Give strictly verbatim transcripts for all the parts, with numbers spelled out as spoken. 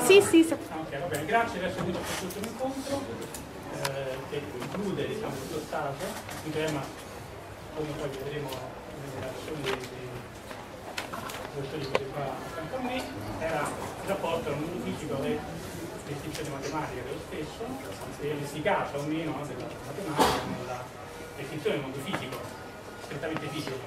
Sì, sì, sì. Ok, va bene, grazie per essere venuto a questo incontro eh, che include, diciamo, questo stage, un tema, come poi vedremo nelle relazioni dei professori che qua accanto a me, era il rapporto tra il mondo fisico e l'estinzione matematica dello stesso, se l'efficacia o meno della matematica nella l'estinzione del mondo fisico, strettamente fisico.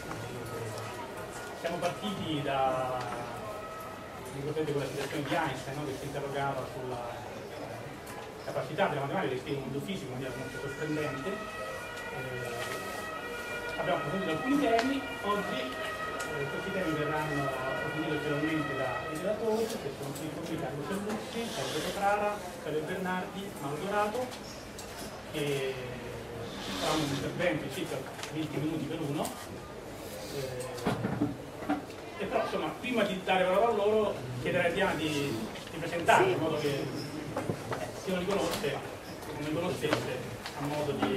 Siamo partiti da, ricordate quella citazione di Einstein, no? Che si interrogava sulla capacità della matematica di descrivere il mondo fisico in maniera molto sorprendente. Eh, abbiamo approfondito alcuni temi, oggi eh, questi temi verranno approfonditi ulteriormente dai relatori, che sono qui con me Carlo Sallucci, Alberto Prara, Fabio Bernardi, Mauro Dorato, che faranno un intervento di circa venti minuti per uno. Eh, e però insomma, prima di dare parola a loro chiederei a Diana di, di presentarsi, sì, in modo che eh, si non li conosce, non li conoscesse, a modo di...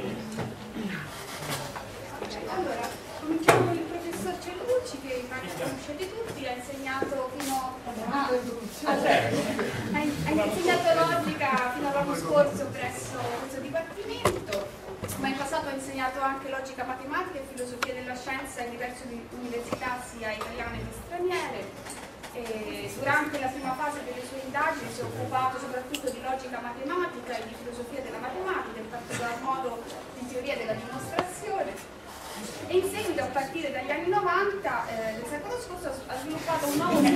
Allora, cominciamo con il professor Cellucci, che immagino conoscete tutti, ha insegnato fino a... Ah, certo. ha, ha insegnato logica fino all'anno scorso presso questo dipartimento, ma in passato ha insegnato anche logica matematica e filosofia della scienza in diverse università sia italiane che straniere. E durante la prima fase delle sue indagini si è occupato soprattutto di logica matematica e di filosofia della matematica, in particolar modo di teoria della dimostrazione. E in seguito, a partire dagli anni novanta eh, del secolo scorso, ha sviluppato un nuovo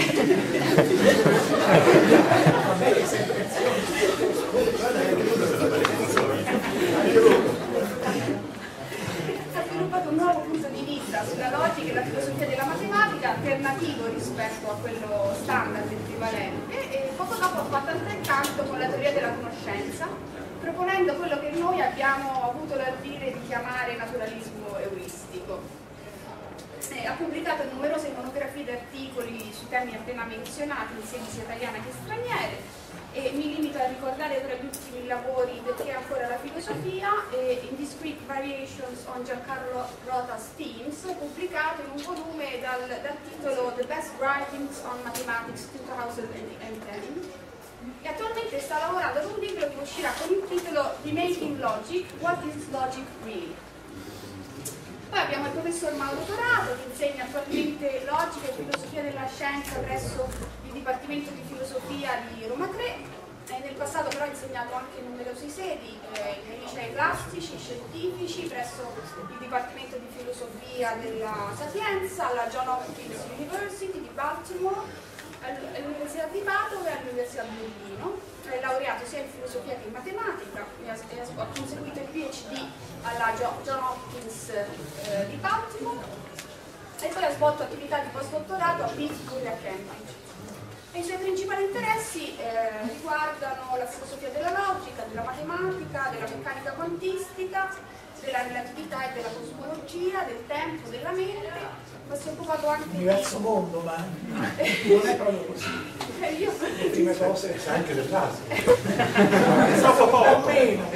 ha sviluppato un nuovo punto di vista sulla logica e la filosofia della matematica, alternativo rispetto a quello standard e prevalente, e poco dopo ha fatto altrettanto con la teoria della conoscenza, proponendo quello che noi abbiamo avuto l'ardire di chiamare naturalismo euristico. Eh, ha pubblicato numerose monografie di articoli sui temi appena menzionati in sedi sia italiane che straniere, e mi limito a ricordare tra gli ultimi lavori Perché ancora la filosofia e In Discrete Variations on Giancarlo Rota's Themes, pubblicato in un volume dal, dal titolo The Best Writings on Mathematics duemiladodici. E attualmente sta lavorando ad un libro che uscirà con il titolo Remaking Logic, What is Logic Really? Poi abbiamo il professor Mauro Dorato, che insegna attualmente logica e filosofia della scienza presso il Dipartimento di Filosofia di Roma tre. E nel passato però ha insegnato anche in numerose sedi, eh, nei licei classici, scientifici, presso il Dipartimento di Filosofia della Sapienza, alla Johns Hopkins University di Baltimore, all'Università di Padova e all'Università di Berlino. È laureato sia in filosofia che in matematica, ha conseguito il PhD alla Johns Hopkins eh, di Baltimore e poi ha svolto attività di postdottorato a Pittsburgh e a Cambridge. E i suoi principali interessi eh, riguardano la filosofia della logica, della matematica, della meccanica quantistica, della relatività e della cosmologia, del tempo, della mente. Ma si è occupato anche di... Universo mondo, ma non è proprio così. Eh, io... Le prime cose... C'è anche del caso. Troppo poco. Meno.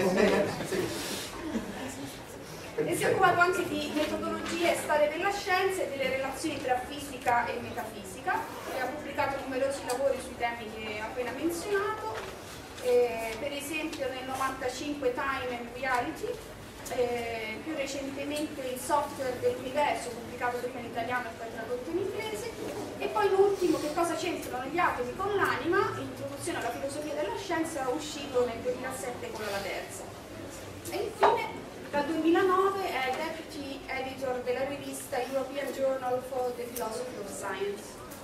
E si è occupato anche di metodologie e storia della scienza e delle relazioni tra fisica e metafisica, e ha pubblicato numerosi lavori sui temi che ho appena menzionato, eh, per esempio nel novantacinque Time and Reality, eh, più recentemente il software dell'universo, pubblicato prima in italiano e poi tradotto in inglese, e poi l'ultimo, Che cosa c'entrano gli atomi con l'anima, introduzione alla filosofia della scienza, uscito nel duemilasette con la terza. E infine dal duemilanove è Deputy Editor della rivista European Journal for the Philosophy of Science.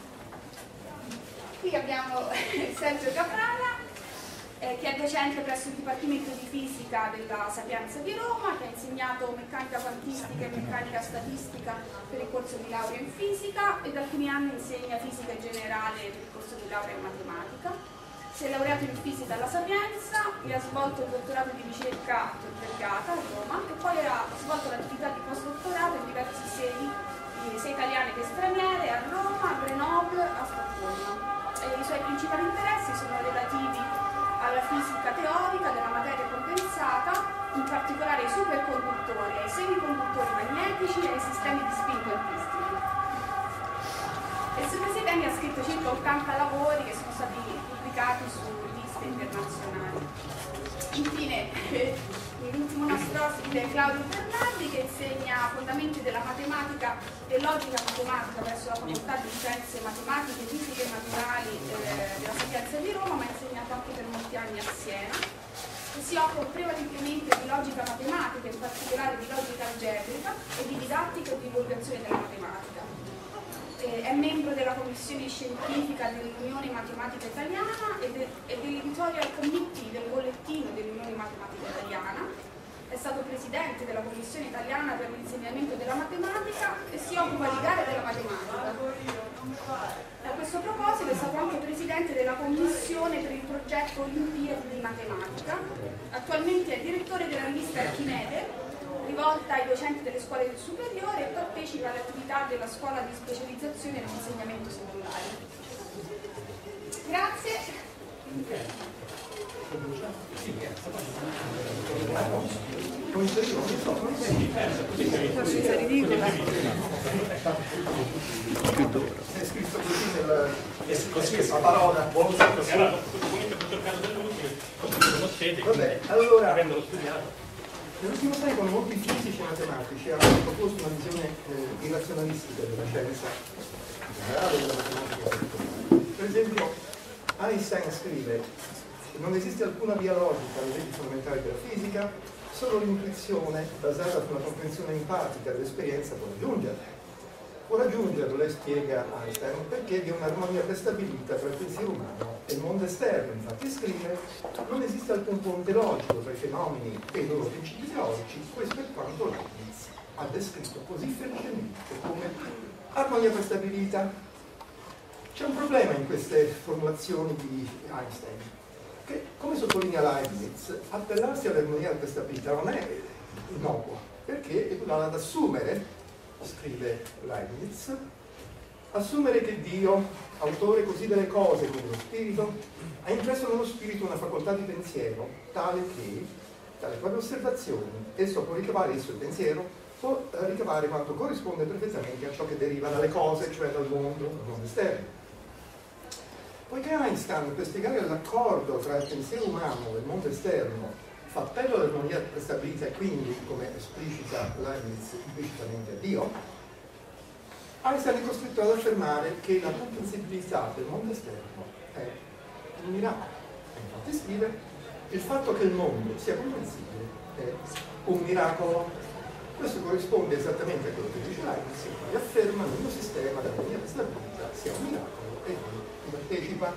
Qui abbiamo Sergio Caprara, eh, che è docente presso il Dipartimento di Fisica della Sapienza di Roma, che ha insegnato meccanica quantistica e meccanica statistica per il corso di laurea in fisica, e da alcuni anni insegna fisica generale per il corso di laurea in matematica. Si è laureato in fisica alla Sapienza e ha svolto il dottorato di ricerca a Tor Vergata a Roma, e poi ha svolto l'attività di postdottorato in diverse sedi, sia italiane che straniere, a Roma, a Grenoble, a Stoccolma. E i suoi principali interessi sono relativi alla fisica teorica della materia condensata, in particolare ai superconduttori, ai semiconduttori magnetici e ai sistemi di spin quantistici. e su questi temi ha scritto circa ottanta lavori che sono stati pubblicati su riviste internazionali. Infine, l'ultimo nostro ospite è Claudio Bernardi, che insegna fondamenti della matematica e logica matematica presso la Facoltà di Scienze Matematiche, Fisiche e Naturali eh, della Sapienza di Roma, ma ha insegnato anche per molti anni a Siena. E si occupa prevalentemente di logica matematica, in particolare di logica algebrica e di didattica e divulgazione della matematica. Eh, è membro della commissione scientifica dell'Unione Matematica Italiana e, de, e dell'editorial committee del bollettino dell'Unione Matematica Italiana. È stato presidente della Commissione Italiana per l'insegnamento della matematica e si occupa di gare della matematica. A questo proposito è stato anche presidente della Commissione per il progetto Olimpiadi di Matematica. Attualmente è direttore della rivista Archimede, rivolta ai docenti delle scuole superiori, e partecipa alle attività della scuola di specializzazione nell'insegnamento secondario. Grazie. Senza ridicola. È scritto così nel, così è la parola. Buon Allora, comunque tutto il caso dell'ultimo, lo conoscete, Vabbè, allora, avendolo studiato. nell'ultimo secolo molti fisici e matematici hanno proposto una visione eh, irrazionalistica della scienza, in generale della matematica. Per esempio, Einstein scrive: non esiste alcuna via logica alle leggi fondamentali della fisica, solo l'intuizione basata sulla comprensione empatica dell'esperienza può raggiungerla. Può raggiungerlo, lei spiega Einstein, perché vi è un'armonia prestabilita tra il pensiero umano e il mondo esterno. Infatti scrive: non esiste alcun ponte logico tra i fenomeni e i loro principi teorici, questo è quanto Leibniz ha descritto così felicemente come armonia prestabilita. C'è un problema in queste formulazioni di Einstein, che, come sottolinea Leibniz, appellarsi all'armonia prestabilita non è innocuo, perché equivale ad assumere, scrive Leibniz, assumere che Dio, autore così delle cose come lo spirito, ha impresso nello spirito una facoltà di pensiero tale che, dalle proprie osservazioni, esso può ricavare il suo pensiero, può ricavare quanto corrisponde perfettamente a ciò che deriva dalle cose, cioè dal mondo, dal mondo esterno. Poiché Einstein, per spiegare l'accordo tra il pensiero umano e il mondo esterno, fa appello all'armonia prestabilita e quindi, come esplicita Leibniz, implicitamente a Dio, Einstein è costretto ad affermare che la comprensibilità del mondo esterno è un miracolo. Infatti scrive: il fatto che il mondo sia comprensibile è un miracolo. Questo corrisponde esattamente a quello che dice Leibniz, che afferma che il mio sistema d'armonia prestabilita sia un miracolo e quindi partecipa.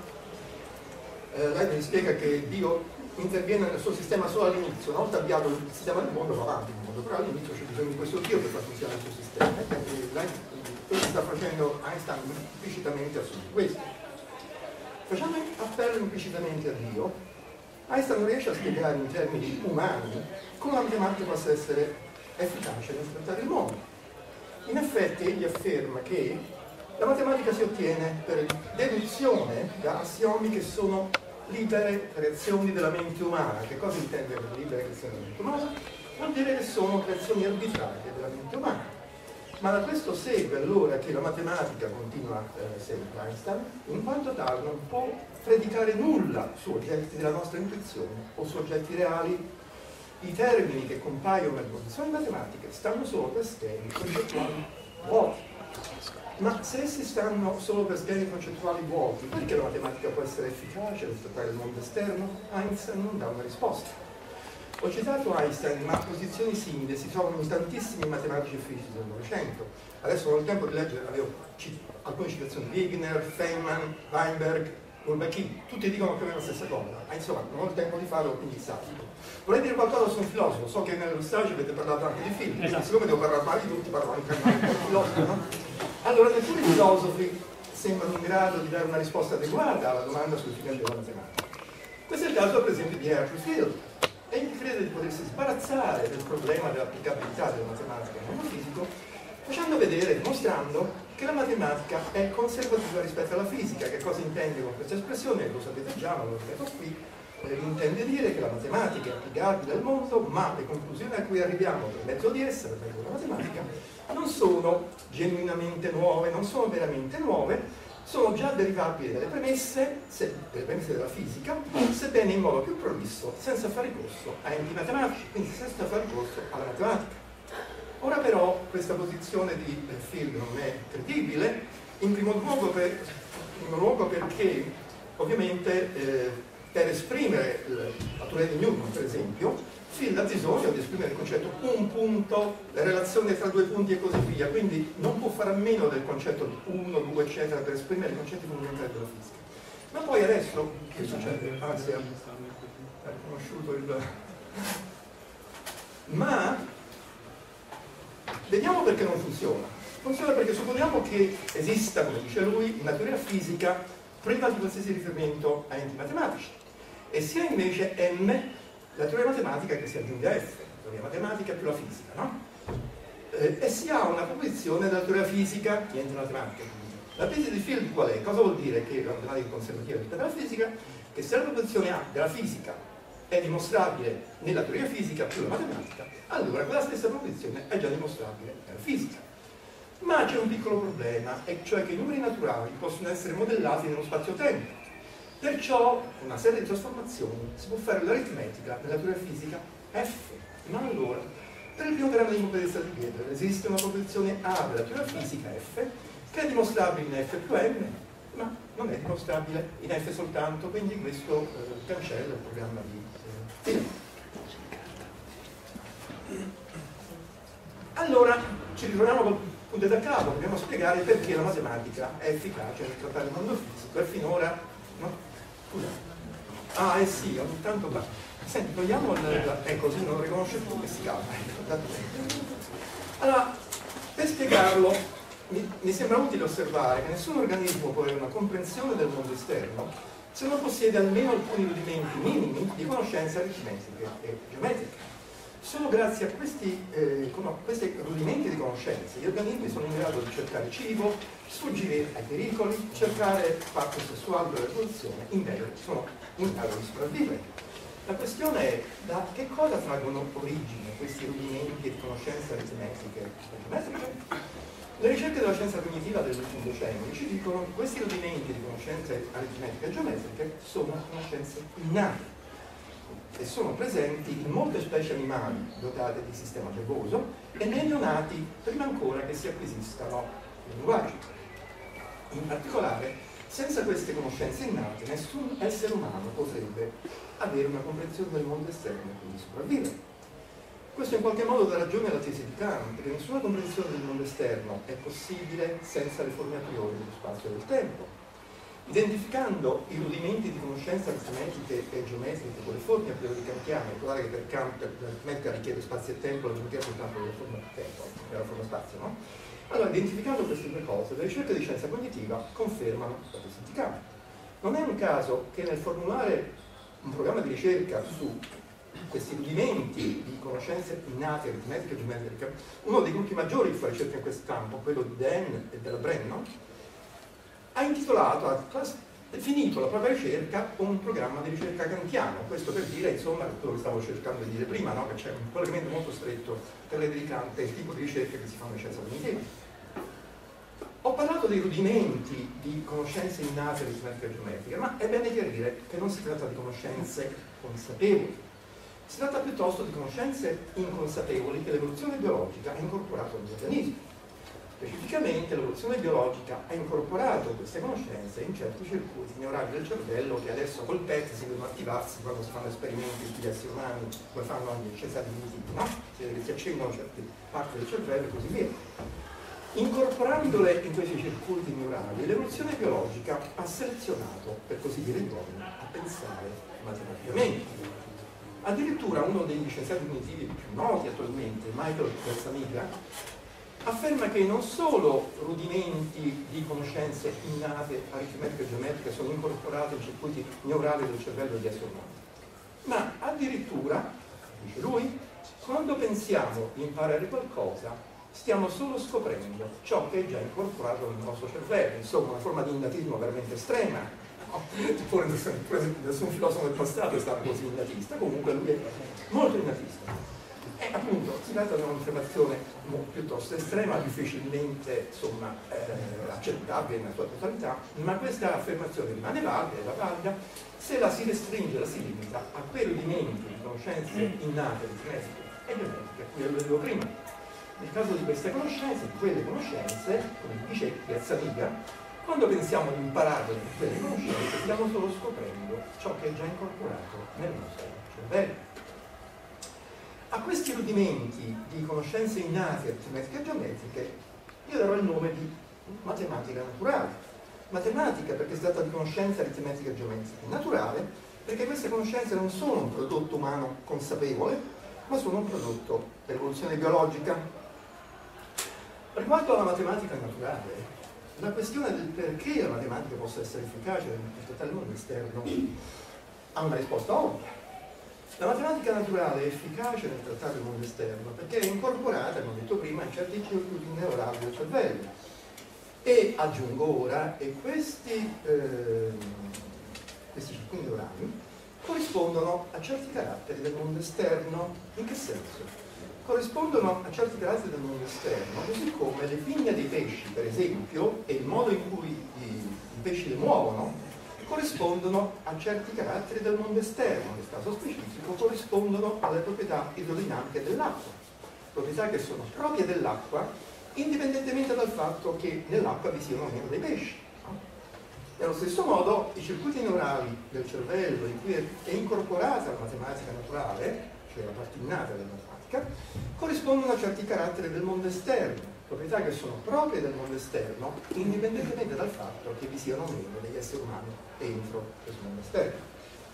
Eh, Leibniz spiega che Dio interviene nel suo sistema solo all'inizio, una volta avviato il sistema del mondo va avanti il mondo, però all'inizio c'è bisogno di questo Dio per far funzionare il suo sistema. E lei, quello che sta facendo Einstein implicitamente assume questo. Facciamo appello implicitamente a Dio. Einstein non riesce a spiegare in termini umani come la matematica possa essere efficace nel trattare il mondo. In effetti egli afferma che la matematica si ottiene per deduzione da assiomi che sono libere creazioni della mente umana. Che cosa intende per libere creazioni della mente umana? Vuol dire che sono creazioni arbitrarie della mente umana. Ma da questo segue allora che la matematica, continua eh, sempre Einstein, in quanto tale non può predicare nulla su oggetti della nostra intuizione o su oggetti reali. I termini che compaiono nelle posizioni matematiche stanno solo per schemi concettuali vuoti. Ma se essi stanno solo per schemi concettuali vuoti, perché la matematica può essere efficace nel trattare il mondo esterno? Einstein non dà una risposta. Ho citato Einstein, ma posizioni simili si trovano in tantissimi matematici e fisici del Novecento. Adesso non ho il tempo di leggere, avevo alcune citazioni: Wigner, Feynman, Weinberg, Bourbaki, tutti dicono più o meno la stessa cosa. Ah, insomma, non ho il tempo di farlo, quindi salto. Vorrei dire qualcosa su un filosofo, so che nello stage avete parlato anche di film, quindi esatto. Siccome devo parlare male di tutti, parlo anche male di filosofo, no? Allora, neppure i filosofi sembrano in grado di dare una risposta adeguata alla domanda sul fine della matematica. Questo è il caso, per esempio, di Arthur Field. Egli crede di potersi sbarazzare del problema dell'applicabilità della matematica nel mondo fisico, facendo vedere, dimostrando che la matematica è conservativa rispetto alla fisica. Che cosa intende con questa espressione? Lo sapete già, ma lo ripeto qui. eh, intende dire che la matematica è applicabile al mondo, ma le conclusioni a cui arriviamo per mezzo di essa, per mezzo della matematica, non sono genuinamente nuove, non sono veramente nuove, sono già derivabili dalle premesse, se, delle premesse della fisica, sebbene in modo più prolisso, senza fare ricorso a enti matematici, quindi senza fare ricorso alla matematica. Ora però questa posizione di Field non è credibile, in primo luogo, per, in primo luogo perché ovviamente eh, per esprimere la teoria di Newton, per esempio, Field ha bisogno di esprimere il concetto un punto, la relazione tra due punti e così via, quindi non può fare a meno del concetto di uno, due, eccetera, per esprimere i concetti fondamentali della fisica. Ma poi adesso, che succede? Ah, si è riconosciuto il... Ma vediamo perché non funziona. Funziona perché supponiamo che esista, come dice lui, una teoria fisica priva di qualsiasi riferimento a enti matematici, e sia invece M la teoria matematica che si aggiunge a F, la teoria matematica più la fisica, no? Eh, e si ha una proposizione della teoria fisica di enti matematica. La tesi di Field qual è? Cosa vuol dire che la matematica è conservativa rispetto alla fisica? Che se la proposizione A della fisica è dimostrabile nella teoria fisica più la matematica, allora quella stessa proposizione è già dimostrabile nella fisica. Ma c'è un piccolo problema, e cioè che i numeri naturali possono essere modellati nello spazio-tempo. Perciò una serie di trasformazioni si può fare l'aritmetica nella teoria fisica F. Ma allora, per il primo teorema di impedistica di Gödel esiste una proposizione A della teoria fisica F che è dimostrabile in F più M, ma non è dimostrabile in F soltanto, quindi questo eh, cancella il programma di eh, Field. Allora ci ritroviamo col punto da capo, dobbiamo spiegare perché la matematica è efficace nel trattare il mondo fisico e finora no? Scusa. Ah, eh sì, ogni tanto va. Senti, togliamo il... eh, così non lo riconosce più che si calma. Allora, per spiegarlo, mi, mi sembra utile osservare che nessun organismo può avere una comprensione del mondo esterno se non possiede almeno alcuni rudimenti minimi di conoscenze aritmetiche e geometriche. Solo grazie a questi, eh, questi rudimenti di conoscenze gli organismi sono in grado di cercare cibo, sfuggire ai pericoli, cercare parte sessuale della riproduzione, in genere sono in grado di sopravvivere. La questione è da che cosa traggono origine questi rudimenti di conoscenze aritmetiche e geometriche? Le ricerche della scienza cognitiva dell'ultimo decennio ci dicono che questi rudimenti di conoscenze aritmetiche e geometriche sono conoscenze innate e sono presenti in molte specie animali dotate di sistema nervoso e nei neonati prima ancora che si acquisiscano i linguaggi. In particolare, senza queste conoscenze innate, nessun essere umano potrebbe avere una comprensione del mondo esterno e quindi sopravvivere. Questo in qualche modo dà ragione alla tesi di Kant, che nessuna comprensione del mondo esterno è possibile senza le forme a priori dello spazio e del tempo. Identificando i rudimenti di conoscenza aritmetiche e geometriche con le forme a priori kantiane, guardate che per Kant l'aritmetica richiede spazio e tempo, la geometria soltanto della forma tempo, della forma spazio, no? Allora, identificando queste due cose, le ricerche di scienza cognitiva confermano la tesi di Kant. Non è un caso che nel formulare un programma di ricerca su questi rudimenti di conoscenze innate, aritmetiche e geometriche, uno dei gruppi maggiori che fa ricerca in questo campo, quello di Den e della Brenno, ha intitolato, ha definito la propria ricerca un programma di ricerca kantiano. Questo per dire, insomma, quello che stavo cercando di dire prima, no? Che c'è un collegamento molto stretto tra le di Kant e il tipo di ricerca che si fanno in scienza cognitiva. Ho parlato dei rudimenti di conoscenze innate aritmetiche e geometriche, ma è bene chiarire che non si tratta di conoscenze consapevoli. Si tratta piuttosto di conoscenze inconsapevoli che l'evoluzione biologica ha incorporato negli organismi. Specificamente l'evoluzione biologica ha incorporato queste conoscenze in certi circuiti neurali del cervello che adesso col P E T si vedono attivarsi quando si fanno esperimenti sugli esseri umani, come fanno anche gli scienziati cognitivi, no? Si vede che si accendono certe parti del cervello e così via. Incorporandole in questi circuiti neurali, l'evoluzione biologica ha selezionato, per così dire, gli uomini a pensare matematicamente. Addirittura uno degli scienziati cognitivi più noti attualmente, Michael Gazzaniga, afferma che non solo rudimenti di conoscenze innate aritmetiche e geometriche sono incorporati in circuiti neurali del cervello degli esseri umani, ma addirittura, dice lui, quando pensiamo di imparare qualcosa stiamo solo scoprendo ciò che è già incorporato nel nostro cervello, insomma una forma di innatismo veramente estrema, no? Pure nessun filosofo del passato è stato così innatista, comunque lui è molto innatista. E appunto si tratta di un'affermazione piuttosto estrema, difficilmente insomma, eh, accettabile nella sua totalità, ma questa affermazione rimane valida, è valida se la si restringe, la si limita a quei rudimenti di conoscenze innate, aritmetiche e geometriche a cui avevo prima. Nel caso di queste conoscenze, di quelle conoscenze, come dice Piazzaniga, quando pensiamo di imparare quelle conoscenze stiamo solo scoprendo ciò che è già incorporato nel nostro cervello. A questi rudimenti di conoscenze innate, aritmetiche e geometriche, io darò il nome di matematica naturale. Matematica perché si tratta di conoscenze aritmetiche e geometriche. Naturale perché queste conoscenze non sono un prodotto umano consapevole, ma sono un prodotto dell'evoluzione biologica. Riguardo alla matematica naturale, la questione del perché la matematica possa essere efficace nel trattare il mondo esterno ha una risposta ovvia. La matematica naturale è efficace nel trattare il mondo esterno perché è incorporata, come ho detto prima, in certi circuiti neurali del cervello. E aggiungo ora che questi, eh, questi circuiti neurali corrispondono a certi caratteri del mondo esterno. In che senso? Corrispondono a certi caratteri del mondo esterno, così come le pinne dei pesci, per esempio, e il modo in cui i, i pesci le muovono, corrispondono a certi caratteri del mondo esterno, nel caso specifico corrispondono alle proprietà idrodinamiche dell'acqua, proprietà che sono proprie dell'acqua indipendentemente dal fatto che nell'acqua vi siano meno dei pesci. Nello stesso modo i circuiti neurali del cervello in cui è incorporata la matematica naturale, cioè la parte innata della matematica, corrispondono a certi caratteri del mondo esterno, proprietà che sono proprie del mondo esterno, indipendentemente dal fatto che vi siano meno degli esseri umani dentro questo mondo esterno.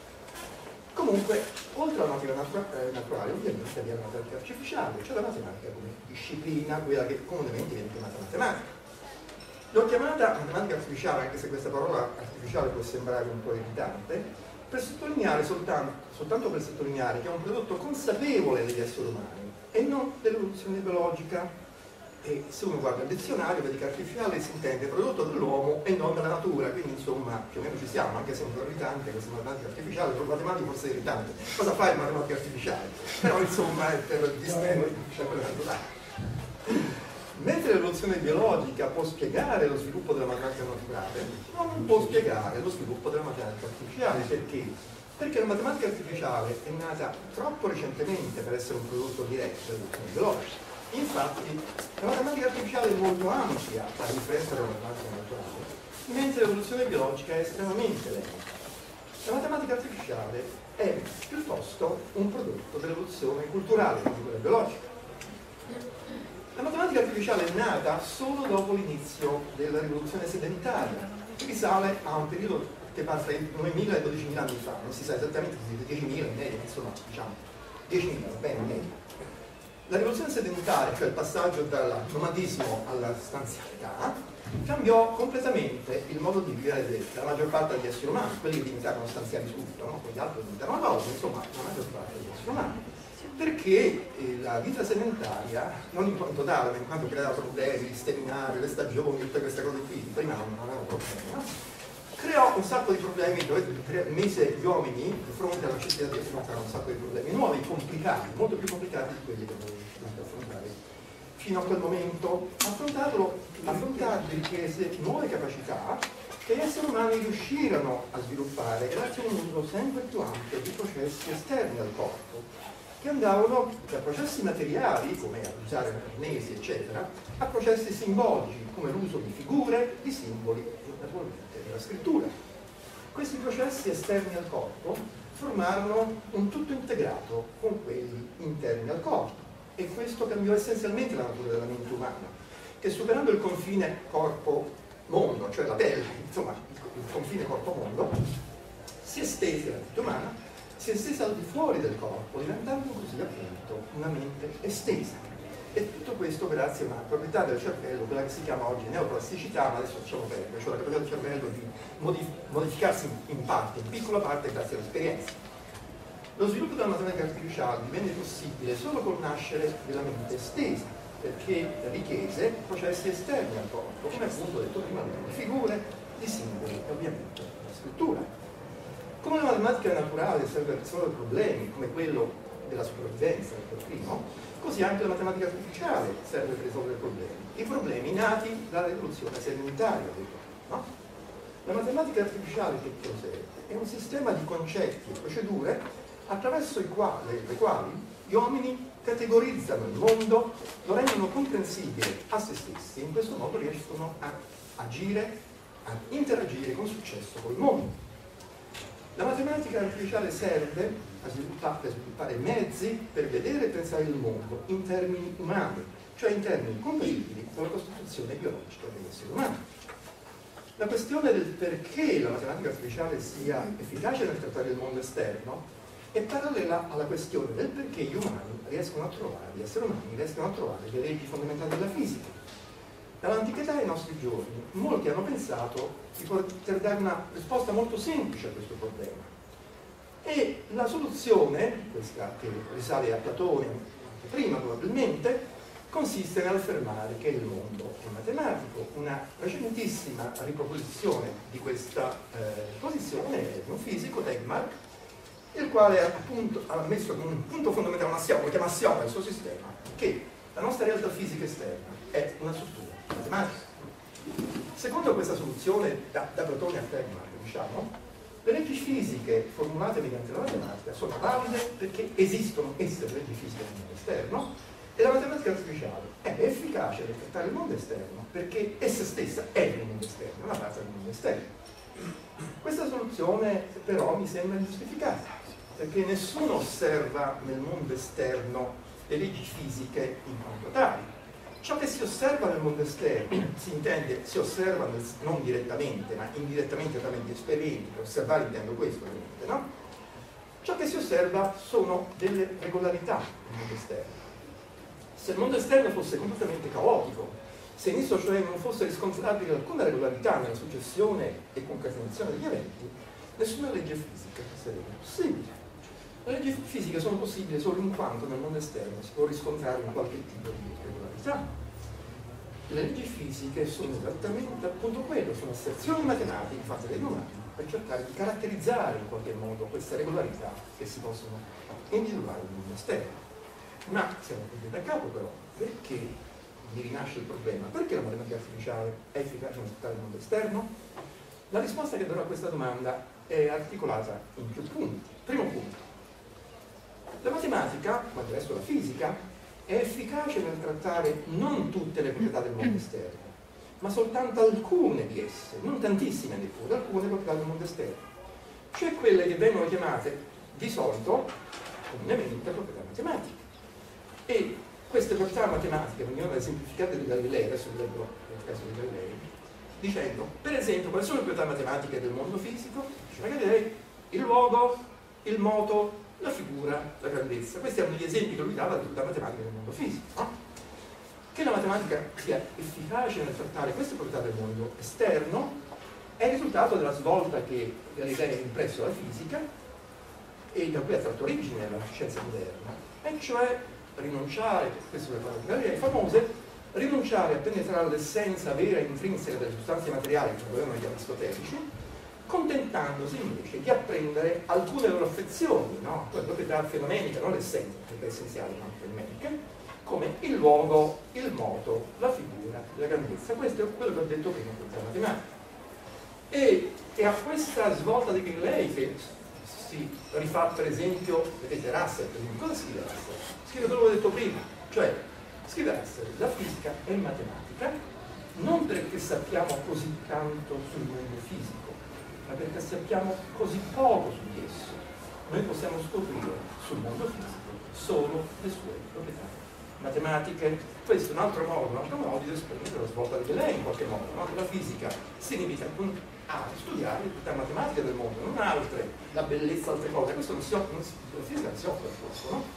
Comunque, oltre alla matematica natura eh, naturale, ovviamente abbiamo la matematica artificiale, cioè la matematica come disciplina, quella che comunemente viene chiamata matematica. L'ho chiamata matematica artificiale, anche se questa parola artificiale può sembrare un po' irritante, per sottolineare soltanto, soltanto per sottolineare che è un prodotto consapevole degli esseri umani e non dell'evoluzione biologica. E se uno guarda il dizionario vede che artificiale si intende prodotto dell'uomo e non della natura, quindi insomma più o meno ci siamo, anche se è un po' irritante questa matematica artificiale, per matematica forse è irritante. Cosa fa il matematica artificiale? Però insomma è per distinguere la naturale. Mentre l'evoluzione biologica può spiegare lo sviluppo della matematica naturale, non può spiegare lo sviluppo della matematica artificiale. Perché? Perché la matematica artificiale è nata troppo recentemente per essere un prodotto diretto dell'evoluzione biologica. Infatti la matematica artificiale è molto ampia, a differenza della matematica naturale, mentre l'evoluzione biologica è estremamente lenta. La matematica artificiale è piuttosto un prodotto dell'evoluzione culturale, quindi quella biologica. La matematica artificiale è nata solo dopo l'inizio della rivoluzione sedentaria, che risale a un periodo che passa tra novemila e dodicimila anni fa, non si sa esattamente, si dice diecimila in media, insomma, diciamo, diecimila, va bene, in media. La rivoluzione sedentaria, cioè il passaggio dal nomadismo alla stanzialità, cambiò completamente il modo di vivere della maggior parte degli esseri umani, quelli che diventavano stanziali subito, no? Poi gli altri diventavano dopo, insomma, la maggior parte degli esseri umani. Perché eh, la vita sedentaria, non in quanto tale, ma in quanto creava problemi, sterminare, le stagioni, tutte queste cose qui, prima non avevano problemi, no? Creò un sacco di problemi dove mise gli uomini di fronte alla necessità di affrontare un sacco di problemi nuovi, complicati, molto più complicati di quelli che noi dobbiamo affrontare fino a quel momento. Affrontarlo, affrontarli richiese nuove capacità che gli esseri umani riuscirono a sviluppare grazie a un uso sempre più ampio di processi esterni al corpo, che andavano da processi materiali, come usare arnesi, eccetera, a processi simbolici, come l'uso di figure, di simboli e naturalmente della scrittura. Questi processi esterni al corpo formarono un tutto integrato con quelli interni al corpo e questo cambiò essenzialmente la natura della mente umana, che superando il confine corpo-mondo, cioè la pelle, insomma il confine corpo-mondo, si estese la mente umana, si è estesa al di fuori del corpo, diventando così appunto una mente estesa. E tutto questo grazie a una proprietà del cervello, quella che si chiama oggi neoplasticità, ma adesso lasciamo perdere, cioè la capacità del cervello di modif modificarsi in parte, in piccola parte, grazie all'esperienza. Lo sviluppo della matematica artificiale divenne possibile solo col nascere della mente estesa, perché richiese processi esterni al corpo, come appunto ho detto prima, di figure, di simboli e ovviamente la scrittura. Come la matematica naturale serve a risolvere problemi come quello della sopravvivenza, per primo, così anche la matematica artificiale serve per risolvere problemi. I problemi nati dalla rivoluzione sedimentaria, no? La matematica artificiale che cos'è? È un sistema di concetti e procedure attraverso i quali, le quali gli uomini categorizzano il mondo, lo rendono comprensibile a se stessi e in questo modo riescono a agire, a interagire con successo col mondo. La matematica artificiale serve a sviluppare, a sviluppare mezzi per vedere e pensare il mondo in termini umani, cioè in termini compatibili con la costituzione biologica degli esseri umani. La questione del perché la matematica artificiale sia efficace nel trattare il mondo esterno è parallela alla questione del perché gli umani riescono a trovare, gli esseri umani riescono a trovare le leggi fondamentali della fisica. Dall'antichità ai nostri giorni molti hanno pensato di poter dare una risposta molto semplice a questo problema. E la soluzione, questa che risale a Platone, anche prima probabilmente, consiste nell'affermare che il mondo è matematico. Una recentissima riproposizione di questa eh, posizione è di un fisico, Tegmark, il quale appunto ha messo come un punto fondamentale un assioma, lo chiama assioma del suo sistema, che la nostra realtà fisica esterna è una struttura matematica. Secondo questa soluzione da, da Platone a Tegmark, diciamo, le leggi fisiche formulate mediante la matematica sono valide perché esistono esse leggi fisiche nel mondo esterno, e la matematica artificiale è efficace nel trattare il mondo esterno perché essa stessa è il mondo esterno, una parte del mondo esterno. Questa soluzione però mi sembra ingiustificata, perché nessuno osserva nel mondo esterno le leggi fisiche in quanto tali. Ciò che si osserva nel mondo esterno, si intende, si osserva nel, non direttamente, ma indirettamente attraverso esperimenti, per osservare intendo questo, ovviamente, no? Ciò che si osserva sono delle regolarità nel mondo esterno. Se il mondo esterno fosse completamente caotico, se in esso cioè non fosse riscontrabile alcuna regolarità nella successione e concatenazione degli eventi, nessuna legge fisica sarebbe possibile. Le leggi fisiche sono possibili solo in quanto nel mondo esterno si può riscontrare un qualche tipo di regolarità. Le leggi fisiche sono esattamente appunto quello, sono asserzioni matematiche fatte dagli umani per cercare di caratterizzare in qualche modo queste regolarità che si possono individuare nel mondo esterno. Ma siamo qui da capo però, perché mi rinasce il problema? Perché la matematica artificiale è efficace nel trattare il mondo esterno? La risposta che darò a questa domanda è articolata in più punti. Primo punto. La matematica, come del resto la fisica, è efficace nel trattare non tutte le proprietà del mondo esterno, ma soltanto alcune di esse, non tantissime neppure, alcune proprietà del mondo esterno. Cioè quelle che vengono chiamate di solito, comunemente, proprietà matematiche. E queste proprietà matematiche venivano semplificate di Galilei, adesso vi leggo il caso di Galilei, dicendo, per esempio, quali sono le proprietà matematiche del mondo fisico? Diceva Galilei, il luogo, il moto, la figura, la grandezza. Questi erano gli esempi che lui dava di proprietà matematiche del mondo fisico. No? Che la matematica sia efficace nel trattare queste proprietà del mondo esterno è il risultato della svolta che Galilei ha impresso alla fisica e da cui ha tratto origine la scienza moderna, e cioè rinunciare, queste sono le parole di Galilei famose, rinunciare a penetrare l'essenza vera e intrinseca delle sostanze materiali che avevano gli aristotelici, contentandosi invece di apprendere alcune loro affezioni, no? Le proprietà fenomeniche, non l'essenza, perché è essenziale, ma fenomeniche, come il luogo, il moto, la figura, la grandezza. Questo è quello che ho detto prima della matematica. E è a questa svolta di Galilei che si rifà, per esempio, vedete Russell, per esempio. Cosa scrive Russell? Scrive quello che ho detto prima, cioè scrive Russell, la fisica è matematica non perché sappiamo così tanto sul mondo fisico, ma perché sappiamo così poco su di esso. Noi possiamo scoprire sul mondo fisico solo le sue proprietà matematiche. Questo è un altro modo, un altro modo di esprimere la svolta di Galilei in qualche modo, no? La fisica si limita a studiare le proprietà matematiche del mondo, non altre, la bellezza, altre cose. Questo non si occupa, la fisica non si occupa di questo, no?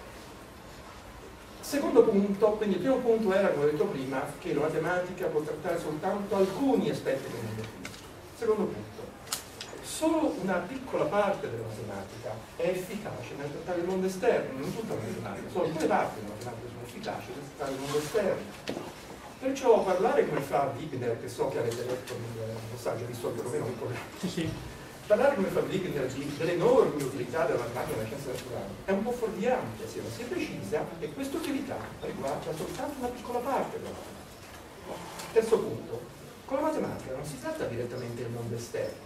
Secondo punto, quindi il primo punto era, come ho detto prima, che la matematica può trattare soltanto alcuni aspetti del mondo fisico. Secondo punto, solo una piccola parte della matematica è efficace nel trattare il mondo esterno, non tutta la matematica, solo alcune parti della matematica sono efficaci nel trattare il mondo esterno. Perciò parlare come fa Wigner, che so che avete letto nel passaggio, visto perlomeno un po'. Sì, sì. Parlare come fa Wigner dell'enorme utilità della matematica nella scienza naturale è un po' fuorviante, se non si precisa che questa utilità riguarda soltanto una piccola parte della matematica. Terzo punto, con la matematica non si tratta direttamente del mondo esterno,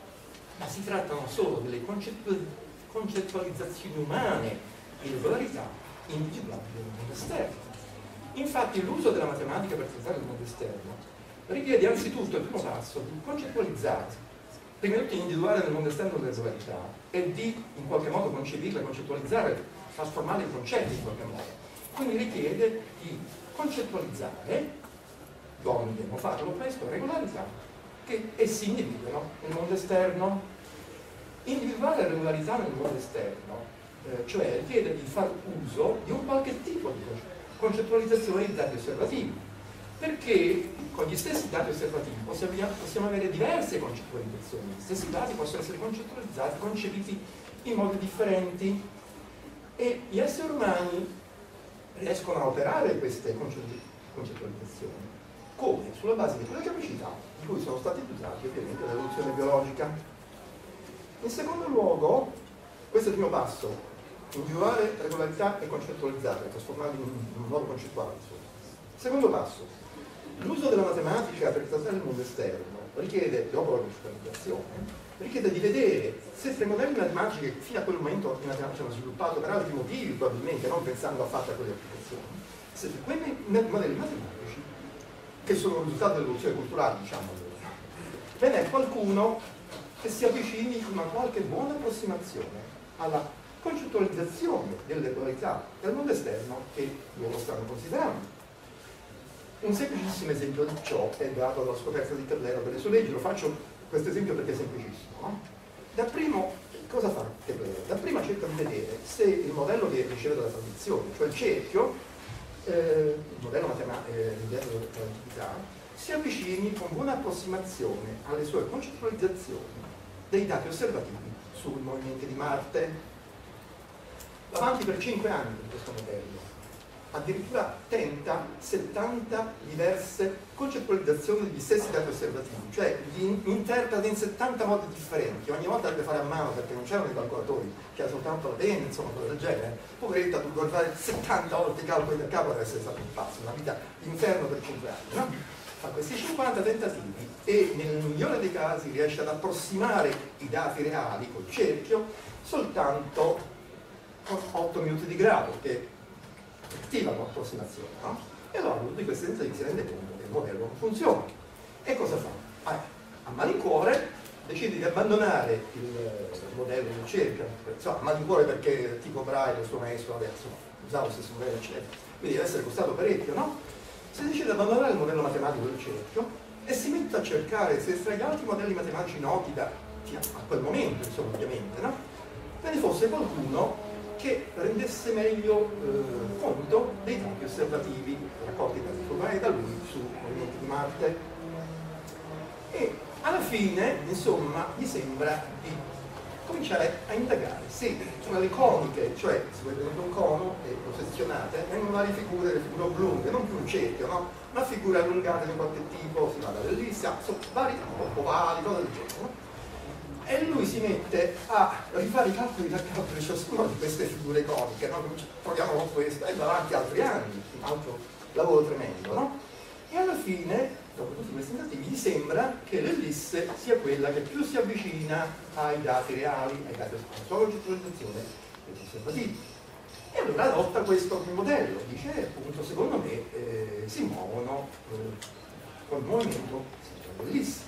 ma si trattano solo delle concettu concettualizzazioni umane e regolarità individuabili del mondo esterno. Infatti l'uso della matematica per trattare il mondo esterno richiede anzitutto il primo passo di concettualizzare, prima di tutto individuare nel mondo esterno le regolarità e di in qualche modo concepirle, concettualizzare, trasformarle in concetti in qualche modo. Quindi richiede di concettualizzare, dobbiamo farlo questo, regolarità che essi individuano nel mondo esterno. Individuare regolarità nel mondo esterno, eh, cioè richiede di far uso di un qualche tipo di concettualizzazione di dati osservativi, perché con gli stessi dati osservativi possiamo, possiamo avere diverse concettualizzazioni, gli stessi dati possono essere concettualizzati, concepiti in modi differenti e gli esseri umani riescono a operare queste concettualizzazioni come? Sulla base di quelle capacità di cui sono stati usati ovviamente dall'evoluzione biologica. In secondo luogo, questo è il primo passo, individuare regolarità e concettualizzare, trasformarli in un modo concettuale. Secondo passo, l'uso della matematica per trattare il mondo esterno richiede, dopo la concettualizzazione, richiede di vedere se tre modelli matematici che fino a quel momento in matematica hanno sviluppato per altri motivi, probabilmente non pensando affatto a quelle applicazioni, se quei modelli matematici, che sono il risultato dell'evoluzione culturale, diciamo, ve n'è qualcuno che si avvicini con una qualche buona approssimazione alla concettualizzazione delle regolarità del mondo esterno che loro stanno considerando. Un semplicissimo esempio di ciò è dato dalla scoperta di Keplero delle sue leggi. Lo faccio questo esempio perché è semplicissimo. No? Da primo, cosa fa Keplero? Da prima cerca di vedere se il modello che riceve dalla tradizione, cioè il cerchio, eh, il modello matematico eh, dell'attività, si avvicini con buona approssimazione alle sue concettualizzazioni dei dati osservativi sui movimenti di Marte. Va avanti per cinque anni con questo modello. Addirittura tenta settanta diverse concettualizzazioni degli stessi dati osservativi, cioè li interpreta in settanta modi differenti, ogni volta deve fare a mano perché non c'erano i calcolatori, c'era soltanto la penna, insomma, cose del genere. Poveretta, dovuto fare settanta volte i calcoli da capo, deve essere stato un pazzo, una vita d'inferno per cinque anni, no? Fa questi cinquanta tentativi e nel migliore dei casi riesce ad approssimare i dati reali col cerchio soltanto con otto minuti di grado, che attiva l'approssimazione, no? E allora di questi tentativi si rende conto che il modello non funziona. E cosa fa? Ah, a malincuore decide di abbandonare il, il modello del cerchio, insomma, a malincuore perché tipo Braille, il suo maestro, adesso usava lo stesso modello, eccetera. Quindi deve essere costato parecchio, no? Si decide di abbandonare il modello matematico del cerchio e si mette a cercare se tra gli altri modelli matematici noti da, a quel momento, insomma, ovviamente, no? Ve ne fosse qualcuno che rendesse meglio eh, conto dei dati osservativi raccolti da, da lui sui movimenti di Marte. E alla fine, insomma, gli sembra di cominciare a indagare se sono le coniche, cioè se voi vedete un cono e lo sezionate, vengono varie figure, le figure oblunghe, non più un cerchio, no? Una figura allungata di qualche tipo, si va dall'ellisse, sono vari ovali, cose del genere, no? E lui si mette a rifare i calcoli da capo di ciascuna di queste figure coniche, no? Proviamo con questa, e va avanti altri anni, un altro lavoro tremendo, no? E alla fine, dopo tutti questi tentativi, gli sembra che l'ellisse sia quella che più si avvicina ai dati reali, ai dati alla sua concettualizzazione degli osservativi. E allora adotta questo modello, dice appunto, secondo me eh, si muovono eh, col movimento dell'ellisse.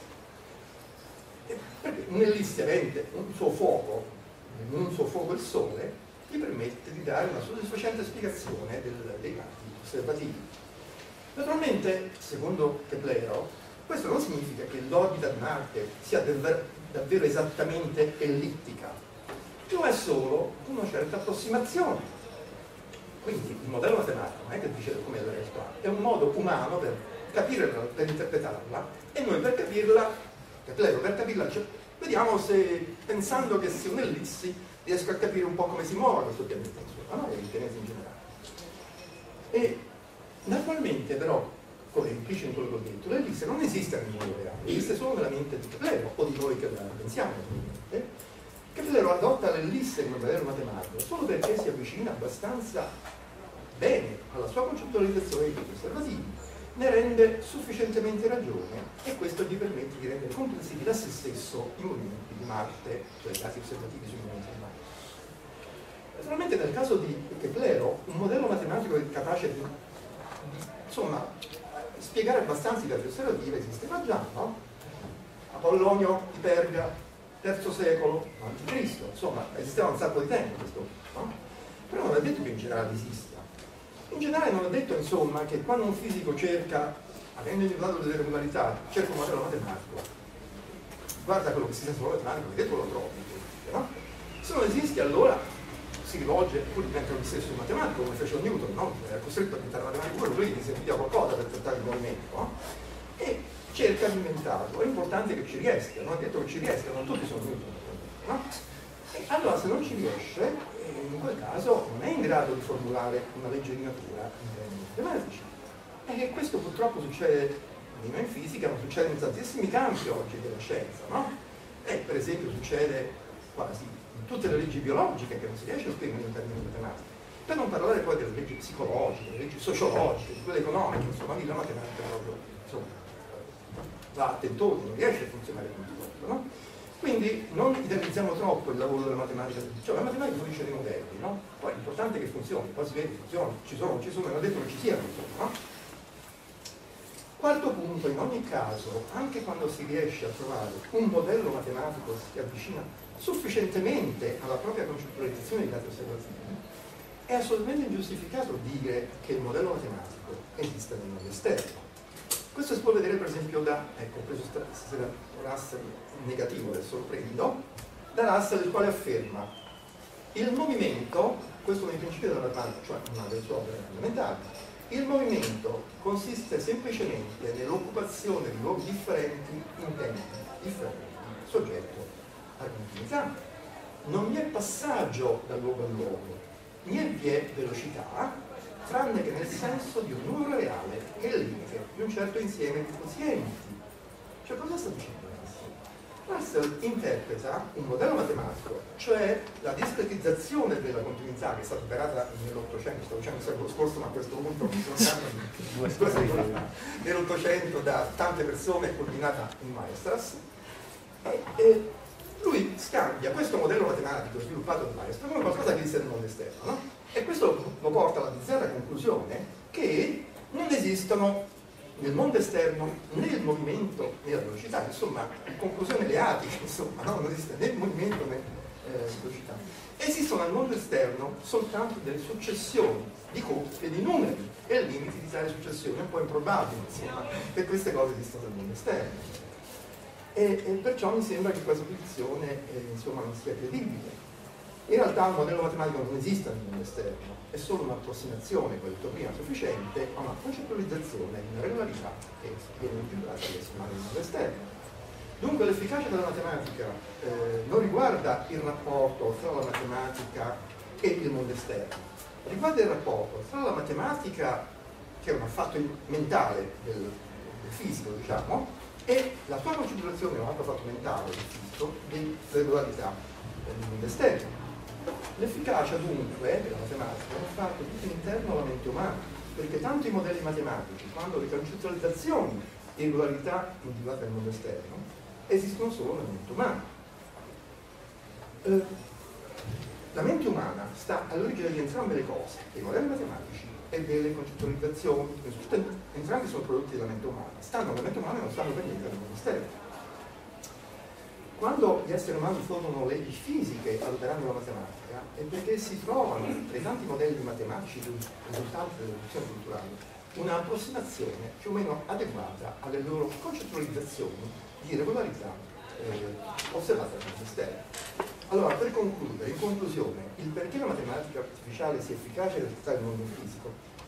Perché un'ellisse avente un suo fuoco, un suo fuoco il Sole, gli permette di dare una soddisfacente spiegazione del, dei dati osservativi. Naturalmente, secondo Keplero, questo non significa che l'orbita di Marte sia davvero, davvero esattamente ellittica, lo è solo una certa approssimazione. Quindi il modello matematico non è che dice come è la realtà, è un modo umano per capirla, per interpretarla, e noi per capirla, Keplero per capirla Vediamo se, pensando che sia un'ellissi, riesco a capire un po' come si muove questo pianeta, insomma, no? E il pianeta in generale. E naturalmente però, come implice in quello che ho detto, l'ellisse non esiste nel mondo reale, esiste solo nella mente di Keplero, o di noi che la pensiamo naturalmente. Keplero adotta l'ellisse come modello matematico solo perché si avvicina abbastanza bene alla sua concettualizzazione dei punti osservativi, ne rende sufficientemente ragione e questo gli permette di rendere comprensibili da se stesso i movimenti di Marte, cioè i casi osservativi sui movimenti di Marte. Naturalmente nel caso di Keplero un modello matematico è capace di, insomma, spiegare abbastanza i casi osservativi esisteva già, no? Apollonio di Perga, terzo secolo avanti Cristo, insomma, esisteva un sacco di tempo questo, no? Però non è detto che in generale esista. In generale non è detto, insomma, che quando un fisico cerca, avendo individuato delle regolarità, cerca un modello matematico, guarda quello che si sa sul matematico, vedete lo trovi, no? Se non esiste, allora si rivolge, poi diventa lo stesso matematico, come fece Newton, no? Era costretto a diventare matematico, lui gli serviva qualcosa per trattare il movimento, no? E cerca di inventarlo. È importante che ci riesca, non è detto che ci riesca, non tutti sono Newton, no? E allora se non ci riesce, in quel caso non è in grado di formulare una legge di natura in termini matematici. E questo purtroppo succede non in fisica, ma succede in tantissimi campi oggi della scienza, no? E per esempio succede quasi in tutte le leggi biologiche che non si riesce a spiegare in termini matematici. Per non parlare poi delle leggi psicologiche, delle leggi sociologiche, di quelle economiche, insomma, lì la matematica proprio, insomma, va a tentoni, non riesce a funzionare con tutto, no? Quindi non idealizziamo troppo il lavoro della matematica, cioè la matematica fornisce dei modelli, no? Poi l'importante è che funzioni, poi si vede che funziona, ci sono, non ci sono, non è detto che ci siano, no? Quarto punto, in ogni caso, anche quando si riesce a trovare un modello matematico che si avvicina sufficientemente alla propria concettualizzazione dei dati osservativi, è assolutamente ingiustificato dire che il modello matematico esiste nel mondo esterno. Questo si può vedere per esempio da, ecco, ho preso stasera Russell negativo, adesso lo prendo, da Russell, il quale afferma il movimento, questo è un principio della matematica, cioè una delle sue opere fondamentali, il movimento consiste semplicemente nell'occupazione di luoghi differenti in tempi differenti, soggetto a continuità. Non vi è passaggio da luogo a luogo, né vi è velocità, tranne che nel senso di un numero reale che è il limite di un certo insieme di quozienti. Cioè cosa sta dicendo Russell? Russell interpreta un modello matematico, cioè la discretizzazione della continuità che è stata operata nell'Ottocento, stavo dicendo il secolo scorso, ma a questo punto nell'Ottocento da tante persone, coordinata in Weierstrass, e, e lui scambia questo modello matematico sviluppato da Weierstrass come qualcosa che esiste nel mondo esterno, no? E questo lo porta alla bizzarra conclusione che non esistono nel mondo esterno né il movimento né la velocità, insomma, conclusione leatica, insomma, no? Non esiste né il movimento né eh, velocità. Esistono nel mondo esterno soltanto delle successioni di coppie di numeri e limiti di tale successione, è un po' improbabile, insomma, che queste cose esistano nel mondo esterno. E, e perciò mi sembra che questa posizione eh, insomma, non sia credibile. In realtà un modello matematico non esiste nel mondo esterno, è solo un'approssimazione, come ho detto prima, sufficiente a una concettualizzazione di una regolarità che viene individuata all'essimale nel mondo esterno. Dunque l'efficacia della matematica eh, non riguarda il rapporto tra la matematica e il mondo esterno, riguarda il rapporto tra la matematica, che è un affatto mentale del, del fisico, diciamo, e la sua concettualizzazione, un altro fatto mentale del fisico, di regolarità del mondo esterno. L'efficacia dunque della matematica è un fatto tutto interno alla mente umana, perché tanto i modelli matematici quanto le concettualizzazioni di regolarità individuate nel mondo esterno esistono solo nella mente umana. Eh, la mente umana sta all'origine di entrambe le cose, dei modelli matematici e delle concettualizzazioni, tutte, entrambi sono prodotti della mente umana, stanno nella mente umana e non stanno per niente nel mondo esterno. Quando gli esseri umani formano leggi fisiche adoperando la matematica è perché si trovano tra i tanti modelli matematici risultanti dell'evoluzione culturale una approssimazione più o meno adeguata alle loro concettualizzazioni di regolarità eh, osservate dal mondo esterno. Allora, per concludere, in conclusione, il perché la matematica artificiale sia efficace nel trattare il mondo fisico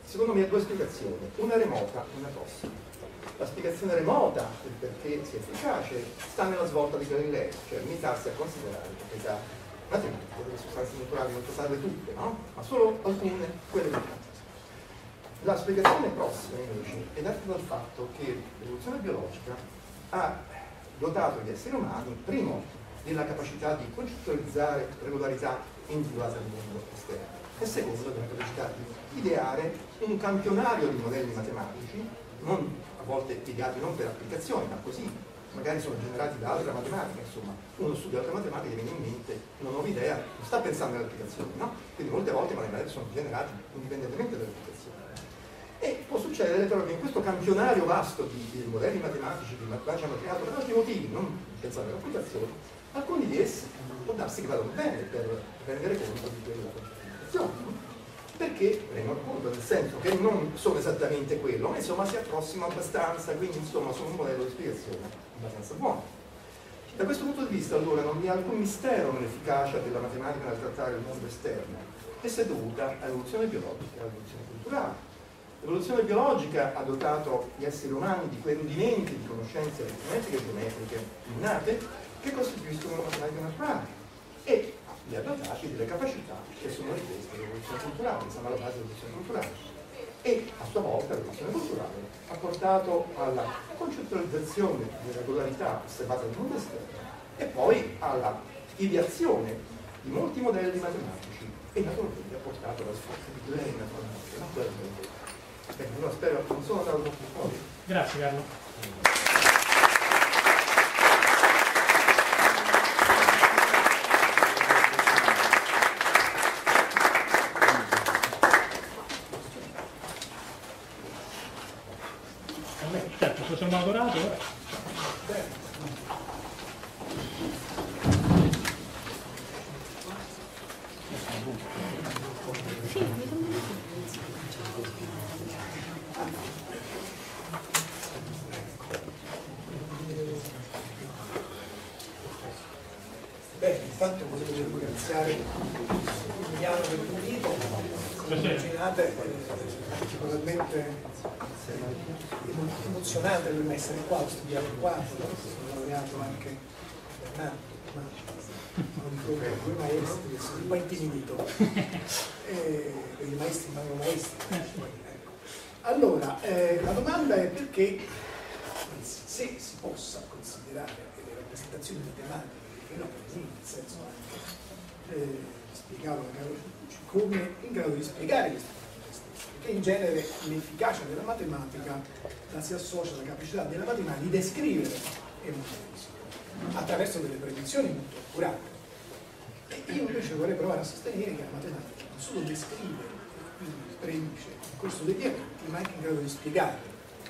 secondo me ha due spiegazioni, una remota e una prossima. La spiegazione remota, il perché sia efficace, sta nella svolta di Galileo, cioè limitarsi a considerare le proprietà matematiche delle sostanze naturali, non posarle tutte, no? Ma solo alcune, quelle importanti. La spiegazione prossima invece è data dal fatto che l'evoluzione biologica ha dotato gli esseri umani, primo, della capacità di concettualizzare regolarità individuate nel mondo esterno, e secondo, della capacità di ideare un campionario di modelli matematici, non, a volte piegati non per applicazione, ma così, magari sono generati da altra matematica, insomma, uno studia altre matematiche e viene in mente una nuova idea, non sta pensando alle applicazioni, no? Quindi molte volte i matematici sono generati indipendentemente dalle applicazioni. E può succedere però che in questo campionario vasto di, di modelli matematici che ci hanno creato per altri motivi, non pensando alle applicazioni, alcuni di essi può darsi che vadano bene per rendere conto di quella concettualizzazione, perché rendono conto nel senso che non sono esattamente quello, ma insomma si approssimano abbastanza, quindi insomma sono un modello di spiegazione abbastanza buono. Da questo punto di vista allora non vi è alcun mistero nell'efficacia della matematica nel trattare il mondo esterno, essa è dovuta all'evoluzione biologica e all'evoluzione culturale. L'evoluzione biologica ha dotato gli esseri umani di quei rudimenti di conoscenze aritmetiche e geometriche innate che costituiscono la matematica naturale e li ha dotati delle capacità che sono richieste dall'evoluzione culturale, che sono alla base dell'evoluzione culturale. E a sua volta l'evoluzione culturale ha portato alla concettualizzazione di regolarità osservate nel mondo esterno e poi alla ideazione di molti modelli matematici e naturalmente ha portato alla sforzo di lei naturalmente, non quello che Beh, allora spero, non sono andato troppo fuori. Grazie Carlo. Certo, se sono adorato ora. Beh, intanto volevo ringraziare Emiliano per l'invito, come immaginate è particolarmente emozionante per me essere qua, ho studiato qua, ho laureato anche Bernardo, ma sono di fronte a due maestri, sono un po' intimidito, e i maestri rimangono maestri. Allora, eh, la domanda è perché, se si possa considerare le rappresentazioni matematiche nel senso anche eh, spiegavo a Carlo Ciucci come in grado di spiegare questi fenomeni, perché in genere l'efficacia della matematica la si associa alla capacità della matematica di descrivere emozioni attraverso delle predizioni molto accurate. E io invece vorrei provare a sostenere che la matematica non solo descrive, quindi predice il corso degli eventi, ma è anche in grado di spiegarli.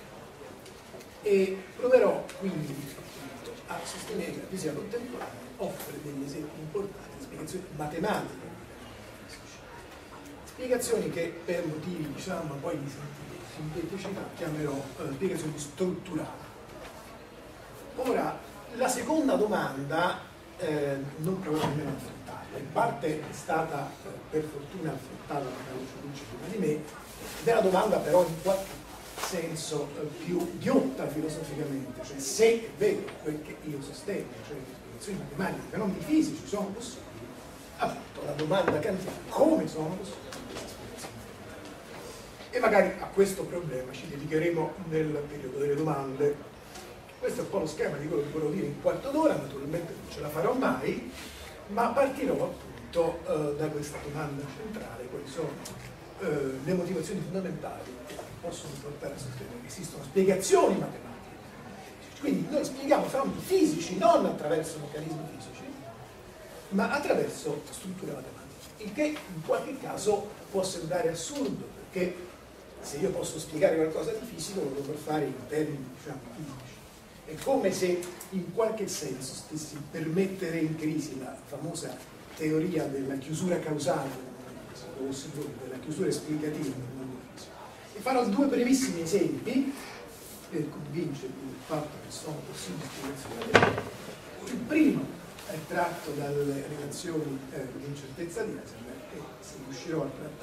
E proverò quindi a sostenere che la fisica contemporanea offre degli esempi importanti di spiegazioni matematiche, spiegazioni che per motivi diciamo poi di sinteticità chiamerò eh, spiegazioni strutturali. Ora, la seconda domanda eh, non provo nemmeno a affrontarla, in parte è stata eh, per fortuna affrontata da Carlo Ciucci prima di me, ed è una domanda però in qualche senso eh, più ghiotta filosoficamente, cioè se è vero quel che io sostengo, cioè le spiegazioni matematiche, fenomeni fisici sono possibili, appunto la domanda kantiana, come sono possibili queste spiegazioni matematiche? E magari a questo problema ci dedicheremo nel periodo delle domande. Questo è un po' lo schema di quello che volevo dire in quarto d'ora, naturalmente non ce la farò mai, ma partirò appunto eh, da questa domanda centrale, quali sono eh, le motivazioni fondamentali possono portare a sostenere che esistono spiegazioni matematiche. Quindi noi spieghiamo fenomeni fisici non attraverso meccanismi fisici, ma attraverso strutture matematiche, il che in qualche caso può sembrare assurdo, perché se io posso spiegare qualcosa di fisico lo dovrò fare in termini diciamo fisici. È come se in qualche senso stessi per mettere in crisi la famosa teoria della chiusura causale, o della chiusura esplicativa. E farò due brevissimi esempi per convincervi del fatto che sono possibili spiegazioni. Il primo è tratto dalle relazioni eh, di incertezza di Heisenberg e se riuscirò a trattarlo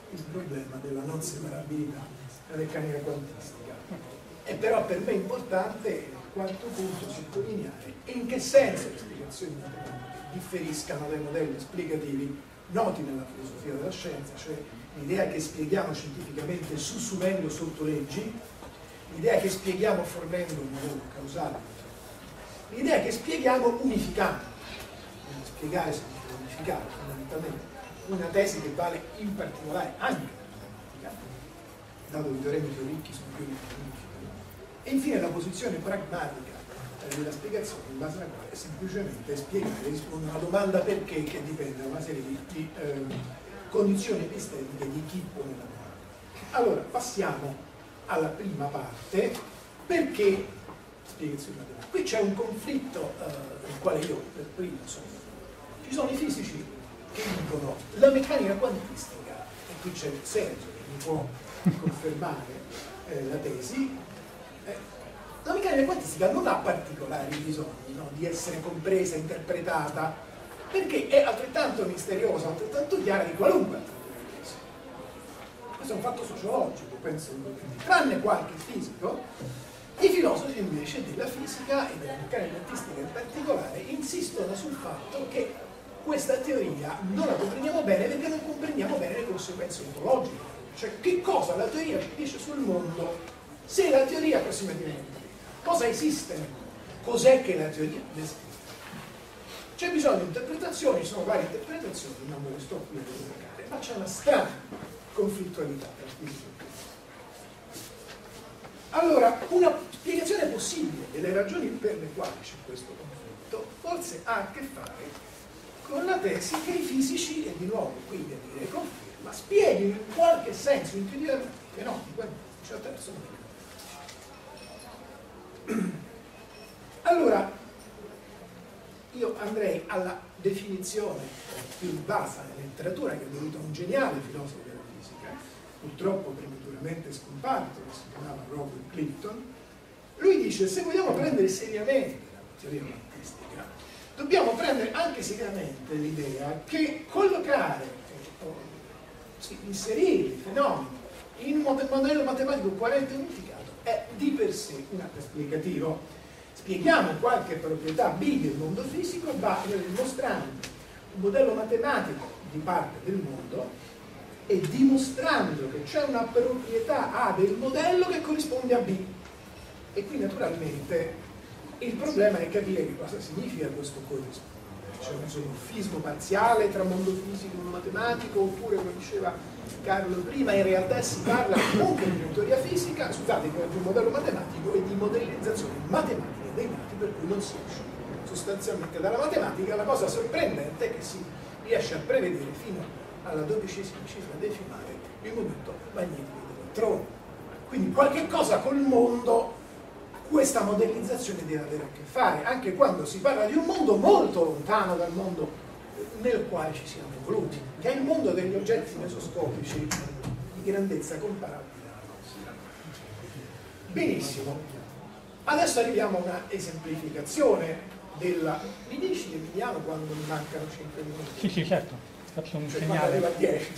il problema della non separabilità della meccanica quantistica. È però per me importante, al quarto punto, sottolineare in che senso le spiegazioni matematiche differiscano dai modelli esplicativi noti nella filosofia della scienza, cioè l'idea che spieghiamo scientificamente sussumendo sotto leggi, l'idea che spieghiamo fornendo un modello causale, l'idea che spieghiamo unificando. Quindi spiegare significa unificare fondamentalmente una tesi che vale in particolare anche per la matematica, dato che i teoremi più ricchi sono più ricchi che unificano. E infine la posizione pragmatica della spiegazione, in base alla quale semplicemente spiegare risponde a una domanda perché che dipende da una serie di, di eh, condizioni epistemiche di chi pone la domanda. Allora passiamo alla prima parte, perché spiegazione matematica. Qui c'è un conflitto eh, nel quale io per primo sono. Ci sono i fisici che dicono la meccanica quantistica, e qui c'è Sergio che mi può confermare eh, la tesi, eh, la meccanica quantistica non ha particolari bisogni, no, di essere compresa, interpretata, perché è altrettanto misteriosa, altrettanto chiara di qualunque altra teoria. Questo è un fatto sociologico, penso, tranne qualche fisico. I filosofi invece della fisica e della meccanica quantistica in particolare insistono sul fatto che questa teoria non la comprendiamo bene perché non comprendiamo bene le conseguenze ontologiche. Cioè, che cosa la teoria ci dice sul mondo se la teoria approssimativamente cosa esiste nel mondo? Cos'è che la teoria descrive? C'è bisogno di interpretazioni, ci sono varie interpretazioni, non ve le sto qui a giudicare, ma c'è una strana conflittualità tra fisica e quantistica. Allora, una spiegazione possibile delle ragioni per le quali c'è questo conflitto forse ha a che fare con la tesi che i fisici, e di nuovo qui devo dire conferma, spieghino in qualche senso intuitivamente i fenomeni quantistici attraverso la Allora, io andrei alla definizione più bassa nella letteratura che è dovuta a un geniale filosofo della fisica, purtroppo prematuramente scomparso, che si chiamava Robert Clifton. Lui dice: se vogliamo prendere seriamente la teoria quantistica, dobbiamo prendere anche seriamente l'idea che collocare, sì, inserire i fenomeni in un modello matematico coerente e unificato è di per sé un atto esplicativo. Spieghiamo qualche proprietà B del mondo fisico, va dimostrando un modello matematico di parte del mondo e dimostrando che c'è una proprietà A del modello che corrisponde a B. E qui naturalmente il problema è capire che cosa significa questo corrispondere. C'è un isomorfismo parziale tra mondo fisico e matematico, oppure, come diceva Carlo prima, in realtà si parla non che di teoria fisica, scusate, di un modello matematico e di modellizzazione matematica dei dati, per cui non si esce sostanzialmente dalla matematica. La cosa sorprendente è che si riesce a prevedere fino alla dodicesima cifra decimale il momento magnetico dell'elettrone. Quindi qualche cosa col mondo questa modellizzazione deve avere a che fare, anche quando si parla di un mondo molto lontano dal mondo nel quale ci siamo evoluti, che è il mondo degli oggetti mesoscopici di grandezza comparabile alla nostra. Benissimo, adesso arriviamo a una esemplificazione della... Mi dici Emiliano quando mi mancano cinque minuti? Sì, sì, certo, faccio un cioè, segnale. Arriva a dieci.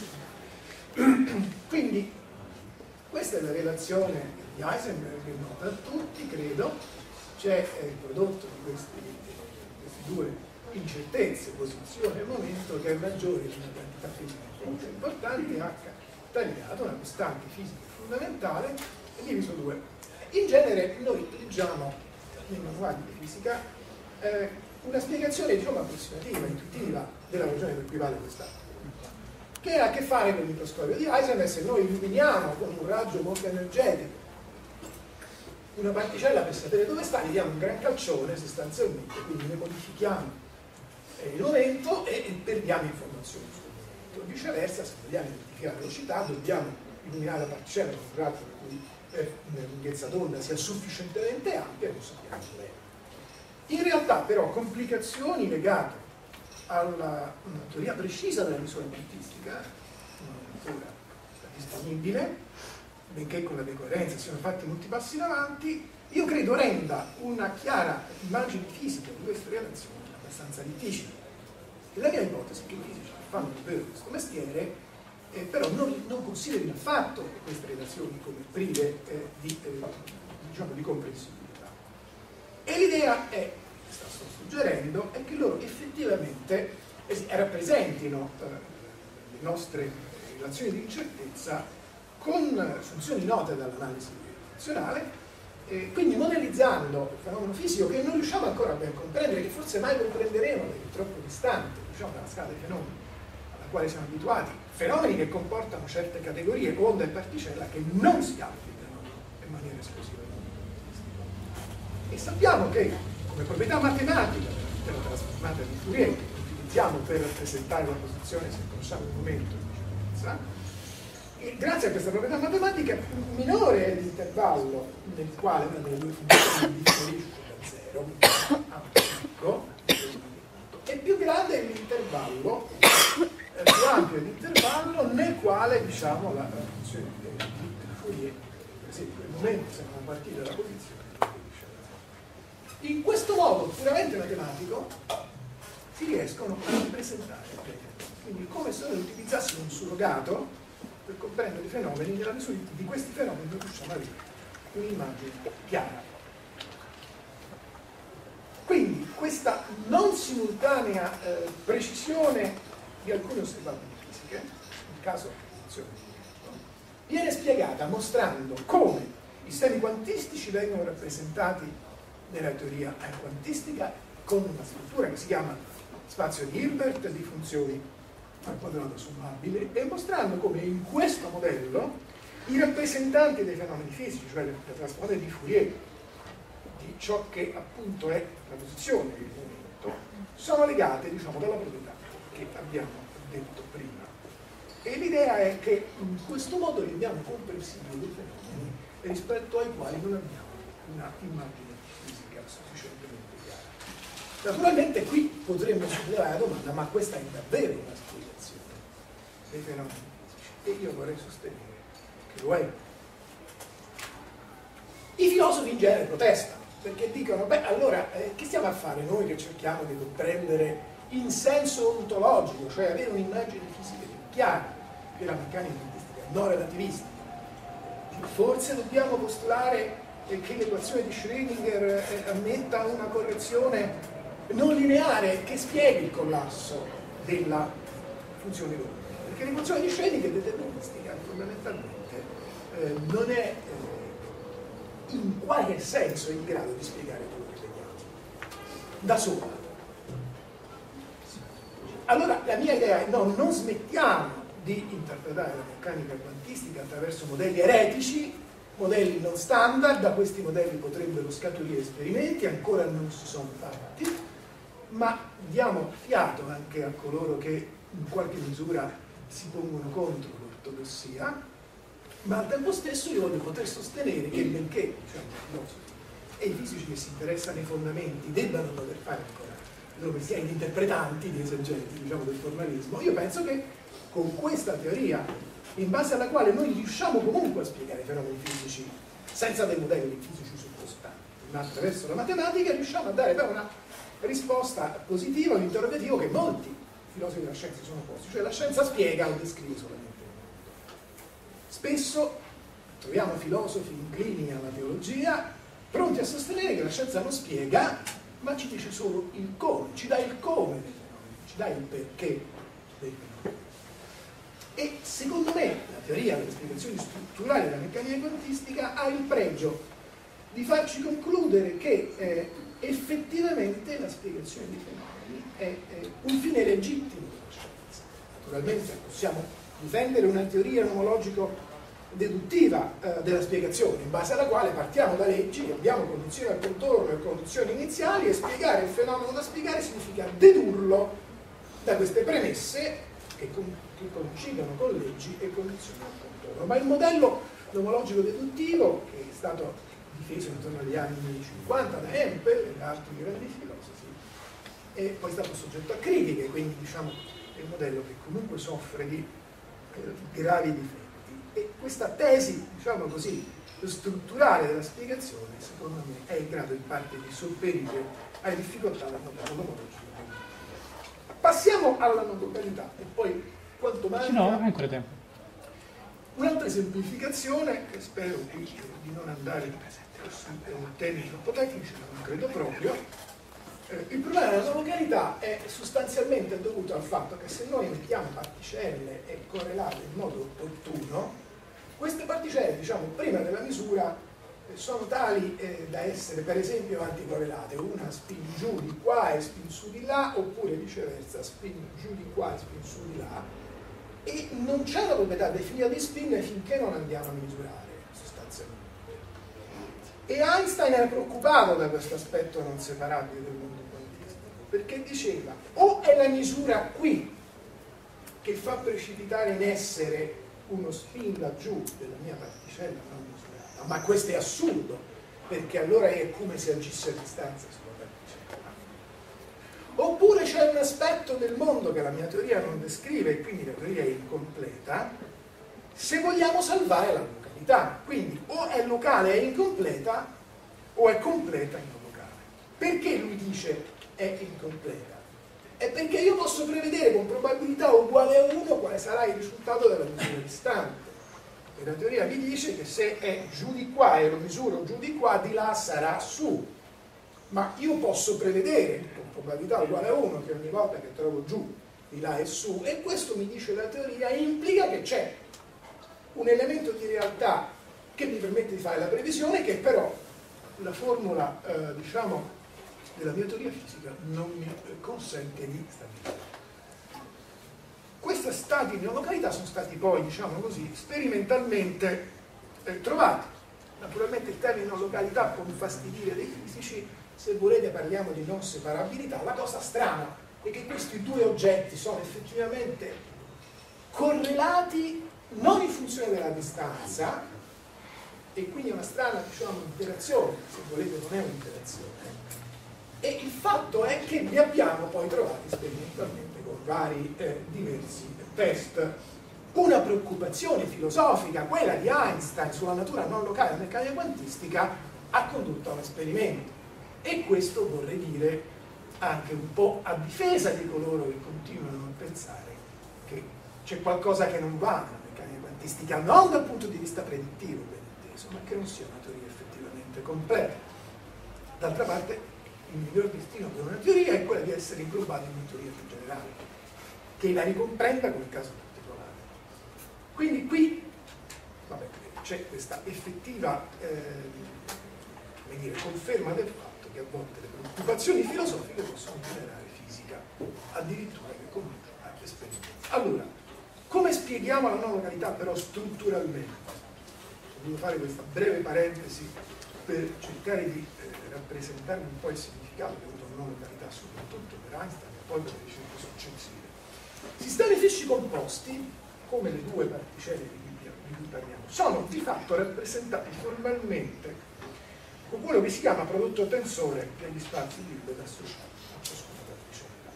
Quindi questa è la relazione di Heisenberg, che è nota a tutti, credo. C'è il prodotto di questi, queste due incertezze, posizione e momento, che è maggiore di una quantità fisica molto importante, H tagliato, una costante fisica fondamentale, e diviso due. In genere noi leggiamo nei manuali di fisica eh, una spiegazione, diciamo, approssimativa, intuitiva della ragione per cui vale quest'atto, che ha a che fare con il microscopio di Heisenberg. Se noi illuminiamo con un raggio molto energetico una particella per sapere dove sta, gli diamo un gran calcione sostanzialmente, quindi ne modifichiamo eh, il momento e, e perdiamo informazioni sul momento. Viceversa, se vogliamo identificare la velocità, dobbiamo illuminare la particella con un raggio per cui eh, una lunghezza d'onda sia sufficientemente ampia e lo sappiamo bene. In realtà però complicazioni legate alla una teoria precisa della misura quantistica non è ancora disponibile, benché con la decoerenza siano fatti molti passi in avanti. Io credo renda una chiara immagine fisica di queste relazioni abbastanza difficile. E la mia ipotesi è che i fisici che fanno davvero questo mestiere eh, però non, non considerino affatto queste relazioni come prive eh, di, eh, diciamo, di comprensibilità. E l'idea è, sta sto suggerendo, è che loro effettivamente eh, rappresentino eh, le nostre relazioni di incertezza con funzioni note dall'analisi relazionale, eh, quindi modellizzando il fenomeno fisico che non riusciamo ancora ben a comprendere, che forse mai comprenderemo perché è troppo distante, diciamo, dalla scala dei fenomeni alla quale siamo abituati, fenomeni che comportano certe categorie, onda e particella, che non si applicano in maniera esclusiva. E sappiamo che come proprietà matematica della trasformata di Fourier, che utilizziamo per rappresentare la posizione, se conosciamo il momento di vicinanza, e grazie a questa proprietà matematica minore è l'intervallo nel quale una delle due funzioni differisce da zero a un picco, e più grande è l'intervallo, eh, più ampio è l'intervallo nel quale, diciamo, la, la funzione di, di Fourier, per esempio, nel momento siamo a partire dalla posizione, in questo modo puramente matematico si riescono a rappresentare, quindi come se noi utilizzassimo un surrogato per comprendere i fenomeni, nella misura di questi fenomeni non riusciamo a avere un'immagine chiara. Quindi questa non simultanea eh, precisione di alcune osservazioni fisiche, nel caso della viene spiegata mostrando come i sistemi quantistici vengono rappresentati nella teoria quantistica con una struttura che si chiama spazio di Hilbert di funzioni al quadrato sommabile, e mostrando come in questo modello i rappresentanti dei fenomeni fisici, cioè le trasformate di Fourier, di ciò che appunto è la posizione del momento, sono legate, diciamo, dalla proprietà che abbiamo detto prima. E l'idea è che in questo modo rendiamo comprensibili dei fenomeni rispetto ai quali non abbiamo una immagine fisica sufficientemente chiara. Naturalmente qui potremmo sollevare la domanda: ma questa è davvero una spiegazione dei fenomeni fisici? E io vorrei sostenere che lo è. I filosofi in genere protestano, perché dicono: beh, allora eh, che stiamo a fare noi che cerchiamo di comprendere in senso ontologico, cioè avere un'immagine fisica più chiara, che la meccanica quantistica non relativistica? Forse dobbiamo postulare eh, che l'equazione di Schrödinger eh, ammetta una correzione non lineare che spieghi il collasso della funzione loro. Perché l'equazione di Schrödinger deterministica fondamentalmente eh, non è eh, in qualche senso in grado di spiegare quello che vediamo da sola. Allora la mia idea è: no, non smettiamo di interpretare la meccanica quantistica attraverso modelli eretici, modelli non standard. Da questi modelli potrebbero scaturire esperimenti, ancora non si sono fatti, ma diamo fiato anche a coloro che in qualche misura si pongono contro l'ortodossia, ma al tempo stesso io voglio poter sostenere che benché, diciamo, i filosofi e i fisici che si interessano ai fondamenti debbano poter fare ancora i loro mestieri di interpretanti, di esegeti, diciamo, del formalismo, io penso che con questa teoria, in base alla quale noi riusciamo comunque a spiegare i fenomeni fisici senza dei modelli fisici sottostanti, ma attraverso la matematica riusciamo a dare però una risposta positiva all'interrogativo che molti filosofi della scienza sono posti, cioè la scienza spiega o descrive solamente il mondo. Spesso troviamo filosofi inclini alla teologia pronti a sostenere che la scienza non spiega, ma ci dice solo il come, ci dà il come dei fenomeni, ci dà il perché dei fenomeni. E secondo me la teoria delle spiegazioni strutturali della meccanica quantistica ha il pregio di farci concludere che eh, effettivamente la spiegazione dei fenomeni è, è un fine legittimo della scienza. Naturalmente possiamo difendere una teoria nomologico-deduttiva eh, della spiegazione, in base alla quale partiamo da leggi, abbiamo condizioni al contorno e condizioni iniziali, e spiegare il fenomeno da spiegare significa dedurlo da queste premesse che, con, che coincidono con leggi e condizioni al contorno. Ma il modello nomologico-deduttivo, che è stato difeso intorno agli anni cinquanta da Hempel e da altri grandi filosofi, e poi è stato soggetto a critiche, quindi diciamo è un modello che comunque soffre di eh, gravi difetti. E questa tesi, diciamo così, strutturale della spiegazione, secondo me, è in grado in parte di sopperire alle difficoltà del modello nomologico. Passiamo alla non località e poi quanto manca... No, ancora tempo. Un'altra esemplificazione, che spero qui di non andare su temi troppo tecnici, ma non credo proprio, eh, il problema della località è sostanzialmente dovuto al fatto che se noi mettiamo particelle e correlate in modo opportuno, queste particelle, diciamo, prima della misura eh, sono tali eh, da essere per esempio anticorrelate, una spin giù di qua e spin su di là, oppure viceversa, spin giù di qua e spin su di là, e non c'è una proprietà definita di spin finché non andiamo a misurare, sostanzialmente. E Einstein era preoccupato da questo aspetto non separabile del mondo quantistico, perché diceva, o è la misura qui che fa precipitare in essere uno spin laggiù della mia particella non misurata, ma questo è assurdo, perché allora è come se agissi a distanza sulla particella. Oppure c'è un aspetto del mondo che la mia teoria non descrive e quindi la teoria è incompleta, se vogliamo salvare la località. Quindi o è locale e incompleta o è completa e non locale. Perché lui dice è incompleta? È perché io posso prevedere con probabilità uguale a uno quale sarà il risultato della misura distante. E la teoria mi dice che se è giù di qua e lo misuro giù di qua, di là sarà su. Ma io posso prevedere con probabilità uguale a uno che ogni volta che trovo giù di là e su, e questo mi dice la teoria implica che c'è un elemento di realtà che mi permette di fare la previsione, che però la formula eh, diciamo della mia teoria fisica non mi consente di stabilire. Questi stati di località sono stati poi, diciamo così, sperimentalmente eh, trovati. Naturalmente il termine non località può infastidire dei fisici. Se volete parliamo di non separabilità. La cosa strana è che questi due oggetti sono effettivamente correlati non in funzione della distanza, e quindi è una strana, diciamo, interazione, se volete non è un'interazione, e il fatto è che li abbiamo poi trovati sperimentalmente con vari eh, diversi test. Una preoccupazione filosofica, quella di Einstein sulla natura non locale della meccanica quantistica, ha condotto a un esperimento. E questo vorrei dire anche un po' a difesa di coloro che continuano a pensare che c'è qualcosa che non va nella meccanica quantistica, non dal punto di vista predittivo, ben inteso, ma che non sia una teoria effettivamente completa. D'altra parte, il miglior destino per una teoria è quella di essere inglobata in una teoria più generale, che la ricomprenda come caso particolare. Quindi qui, vabbè, c'è questa effettiva eh, come dire, conferma del fatto che a volte le preoccupazioni filosofiche possono generare fisica, addirittura che comunque ha esperienza. Allora, come spieghiamo la non località però strutturalmente? Ho voluto fare questa breve parentesi per cercare di eh, rappresentarvi un po' il significato che ha avuto la non località, soprattutto per Einstein e poi per le ricerche successive. Sistemi fisici composti, come le due particelle di cui, di cui parliamo, sono di fatto rappresentati formalmente con quello che si chiama prodotto tensore degli spazi liberi associati a ciascuna particella.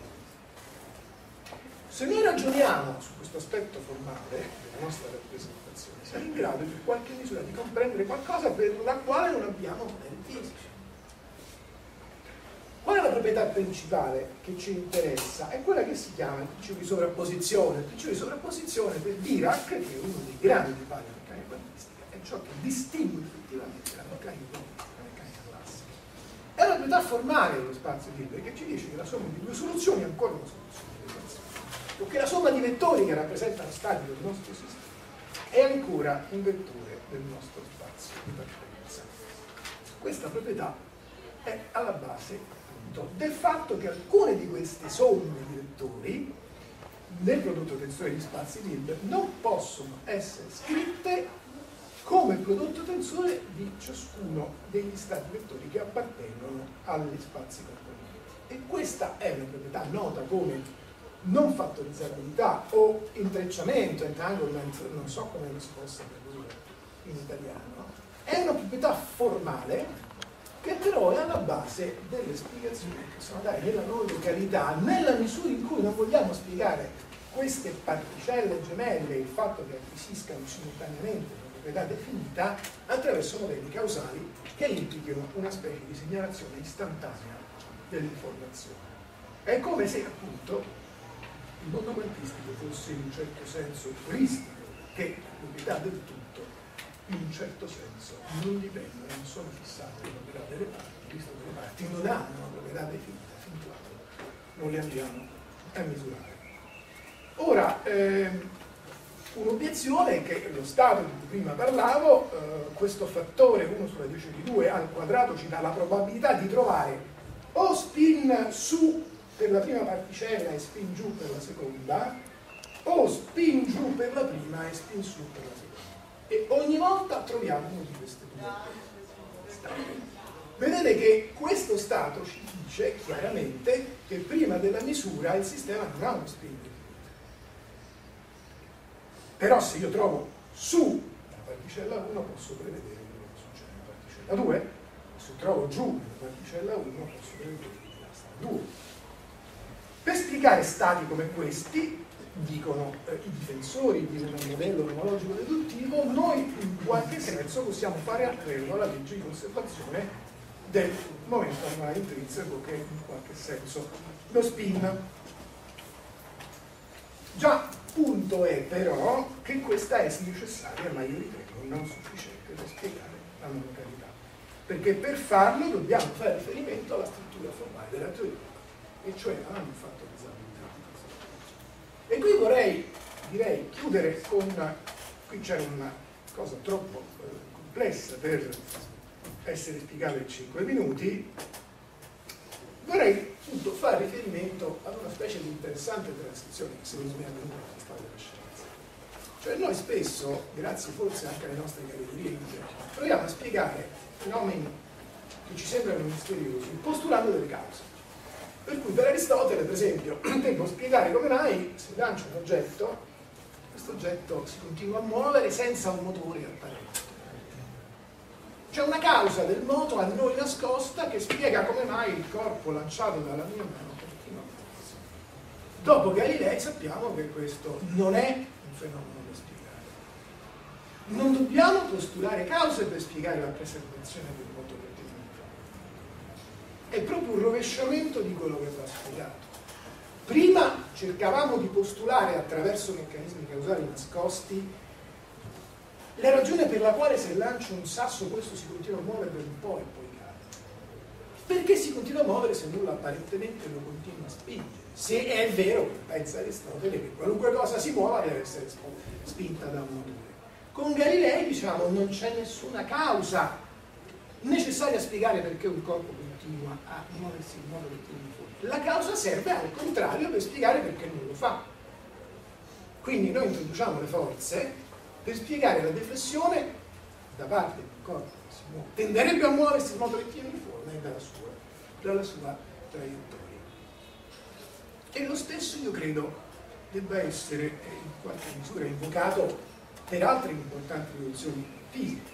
Se noi ragioniamo su questo aspetto formale della nostra rappresentazione, siamo in grado in qualche misura di comprendere qualcosa per la quale non abbiamo modelli fisici. Qual è la proprietà principale che ci interessa? È quella che si chiama il principio di sovrapposizione. Il principio di sovrapposizione per Dirac, che è uno dei grandi padri della meccanica quantistica, è ciò che distingue effettivamente la meccanica quantistica. È la proprietà formale dello spazio libero che ci dice che la somma di due soluzioni è ancora una soluzione di equazione, o che la somma di vettori che rappresentano stati del nostro sistema è ancora un vettore del nostro spazio di partenza. Questa proprietà è alla base appunto del fatto che alcune di queste somme di vettori nel prodotto tensore di spazi liberi non possono essere scritte come prodotto tensore di ciascuno degli stati vettori che appartengono agli spazi componenti. E questa è una proprietà nota come non fattorizzabilità o intrecciamento, entanglement, non so come lo si possa tradurre in italiano, è una proprietà formale che però è alla base delle spiegazioni che possono dare nella non località, nella misura in cui non vogliamo spiegare queste particelle gemelle, il fatto che acquisiscano simultaneamente proprietà definita attraverso modelli causali che implichino una specie di segnalazione istantanea dell'informazione. È come se appunto il mondo quantistico fosse in un certo senso turistico, che le proprietà del tutto in un certo senso non dipendono, non sono fissate le proprietà delle parti, visto che le parti non hanno una proprietà definita fin quando non le andiamo a misurare. Ora, ehm, un'obiezione è che lo stato di cui prima parlavo, eh, questo fattore uno sulla dieci di due al quadrato ci dà la probabilità di trovare o spin su per la prima particella e spin giù per la seconda, o spin giù per la prima e spin su per la seconda. E ogni volta troviamo uno di questi due stati. Vedete che questo stato ci dice chiaramente che prima della misura il sistema non ha uno spin definito. Però se io trovo su la particella uno posso prevedere quello che succede nella particella due, se trovo giù la particella uno posso prevedere la stata due. Per spiegare stati come questi, dicono eh, i difensori di un modello nomologico deduttivo, noi in qualche senso possiamo fare appello alla legge di conservazione del momento anulare intrinseco, che è in qualche senso lo spin. Già punto è però che questa è necessaria, ma io ritengo non sufficiente per spiegare la monocalità, perché per farlo dobbiamo fare riferimento alla struttura formale della teoria, e cioè hanno fatto disabilità. E qui vorrei, direi, chiudere con, qui c'è una cosa troppo eh, complessa per essere spiegata in cinque minuti, vorrei appunto fare riferimento ad una specie di interessante transizione che secondo me è avvenuta nella storia della scienza. Cioè noi spesso, grazie forse anche alle nostre categorie, proviamo a spiegare fenomeni che ci sembrano misteriosi postulando delle cause. Per cui per Aristotele, per esempio, devo spiegare come mai si lancia un oggetto, questo oggetto si continua a muovere senza un motore apparente. C'è una causa del moto a noi nascosta che spiega come mai il corpo lanciato dalla mia mano continua a muoversi. Dopo Galilei sappiamo che questo non è un fenomeno da spiegare. Non dobbiamo postulare cause per spiegare la preservazione del motore. È proprio un rovesciamento di quello che va spiegato. Prima cercavamo di postulare attraverso meccanismi causali nascosti la ragione per la quale se lancio un sasso questo si continua a muovere per un po' e poi cade. Perché si continua a muovere se nulla apparentemente lo continua a spingere? Se è vero, pensa Aristotele, che qualunque cosa si muova deve essere spinta da un motore. Con Galilei diciamo non c'è nessuna causa necessaria a spiegare perché un corpo continua a muoversi in modo che tiene fuori. La causa serve al contrario per spiegare perché non lo fa. Quindi noi introduciamo le forze per spiegare la deflessione da parte del corpo che si muove. Tenderebbe a muoversi in modo che tiene fuori dalla sua, dalla sua traiettoria. E lo stesso io credo debba essere in qualche misura invocato per altre importanti rivoluzioni fisiche.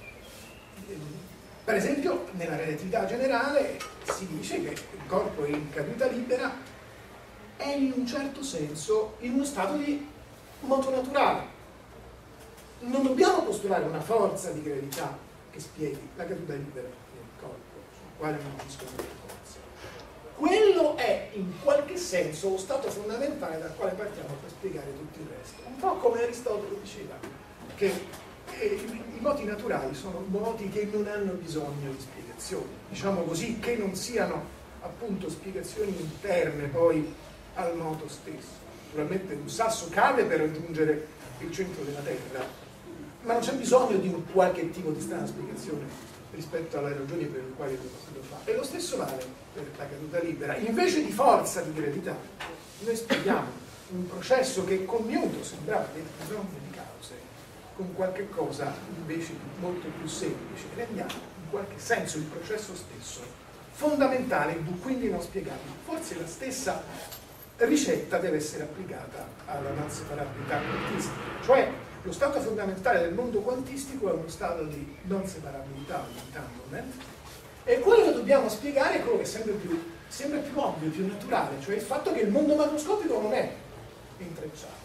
Per esempio, nella relatività generale si dice che il corpo in caduta libera è in un certo senso in uno stato di moto naturale. Non dobbiamo postulare una forza di gravità che spieghi la caduta libera del corpo, sul quale non agiscono le forze. Quello è in qualche senso lo stato fondamentale dal quale partiamo per spiegare tutto il resto. Un po' come Aristotele diceva, che E i moti naturali sono moti che non hanno bisogno di spiegazioni, diciamo così, che non siano appunto spiegazioni interne poi al moto stesso. Naturalmente un sasso cade per raggiungere il centro della Terra, ma non c'è bisogno di un qualche tipo di strana spiegazione rispetto alle ragioni per le quali lo fa. E lo stesso vale per la caduta libera. Invece di forza di gravità, noi spieghiamo un processo che commiuto sembrava avere bisogno di cause con qualche cosa invece molto più semplice, rendiamo in qualche senso il processo stesso fondamentale, quindi non spiegabile. Forse la stessa ricetta deve essere applicata alla non separabilità quantistica, cioè lo stato fondamentale del mondo quantistico è uno stato di non separabilità, di entanglement, e quello che dobbiamo spiegare è quello che è sempre più, sempre più ovvio, più naturale, cioè il fatto che il mondo macroscopico non è intrecciato.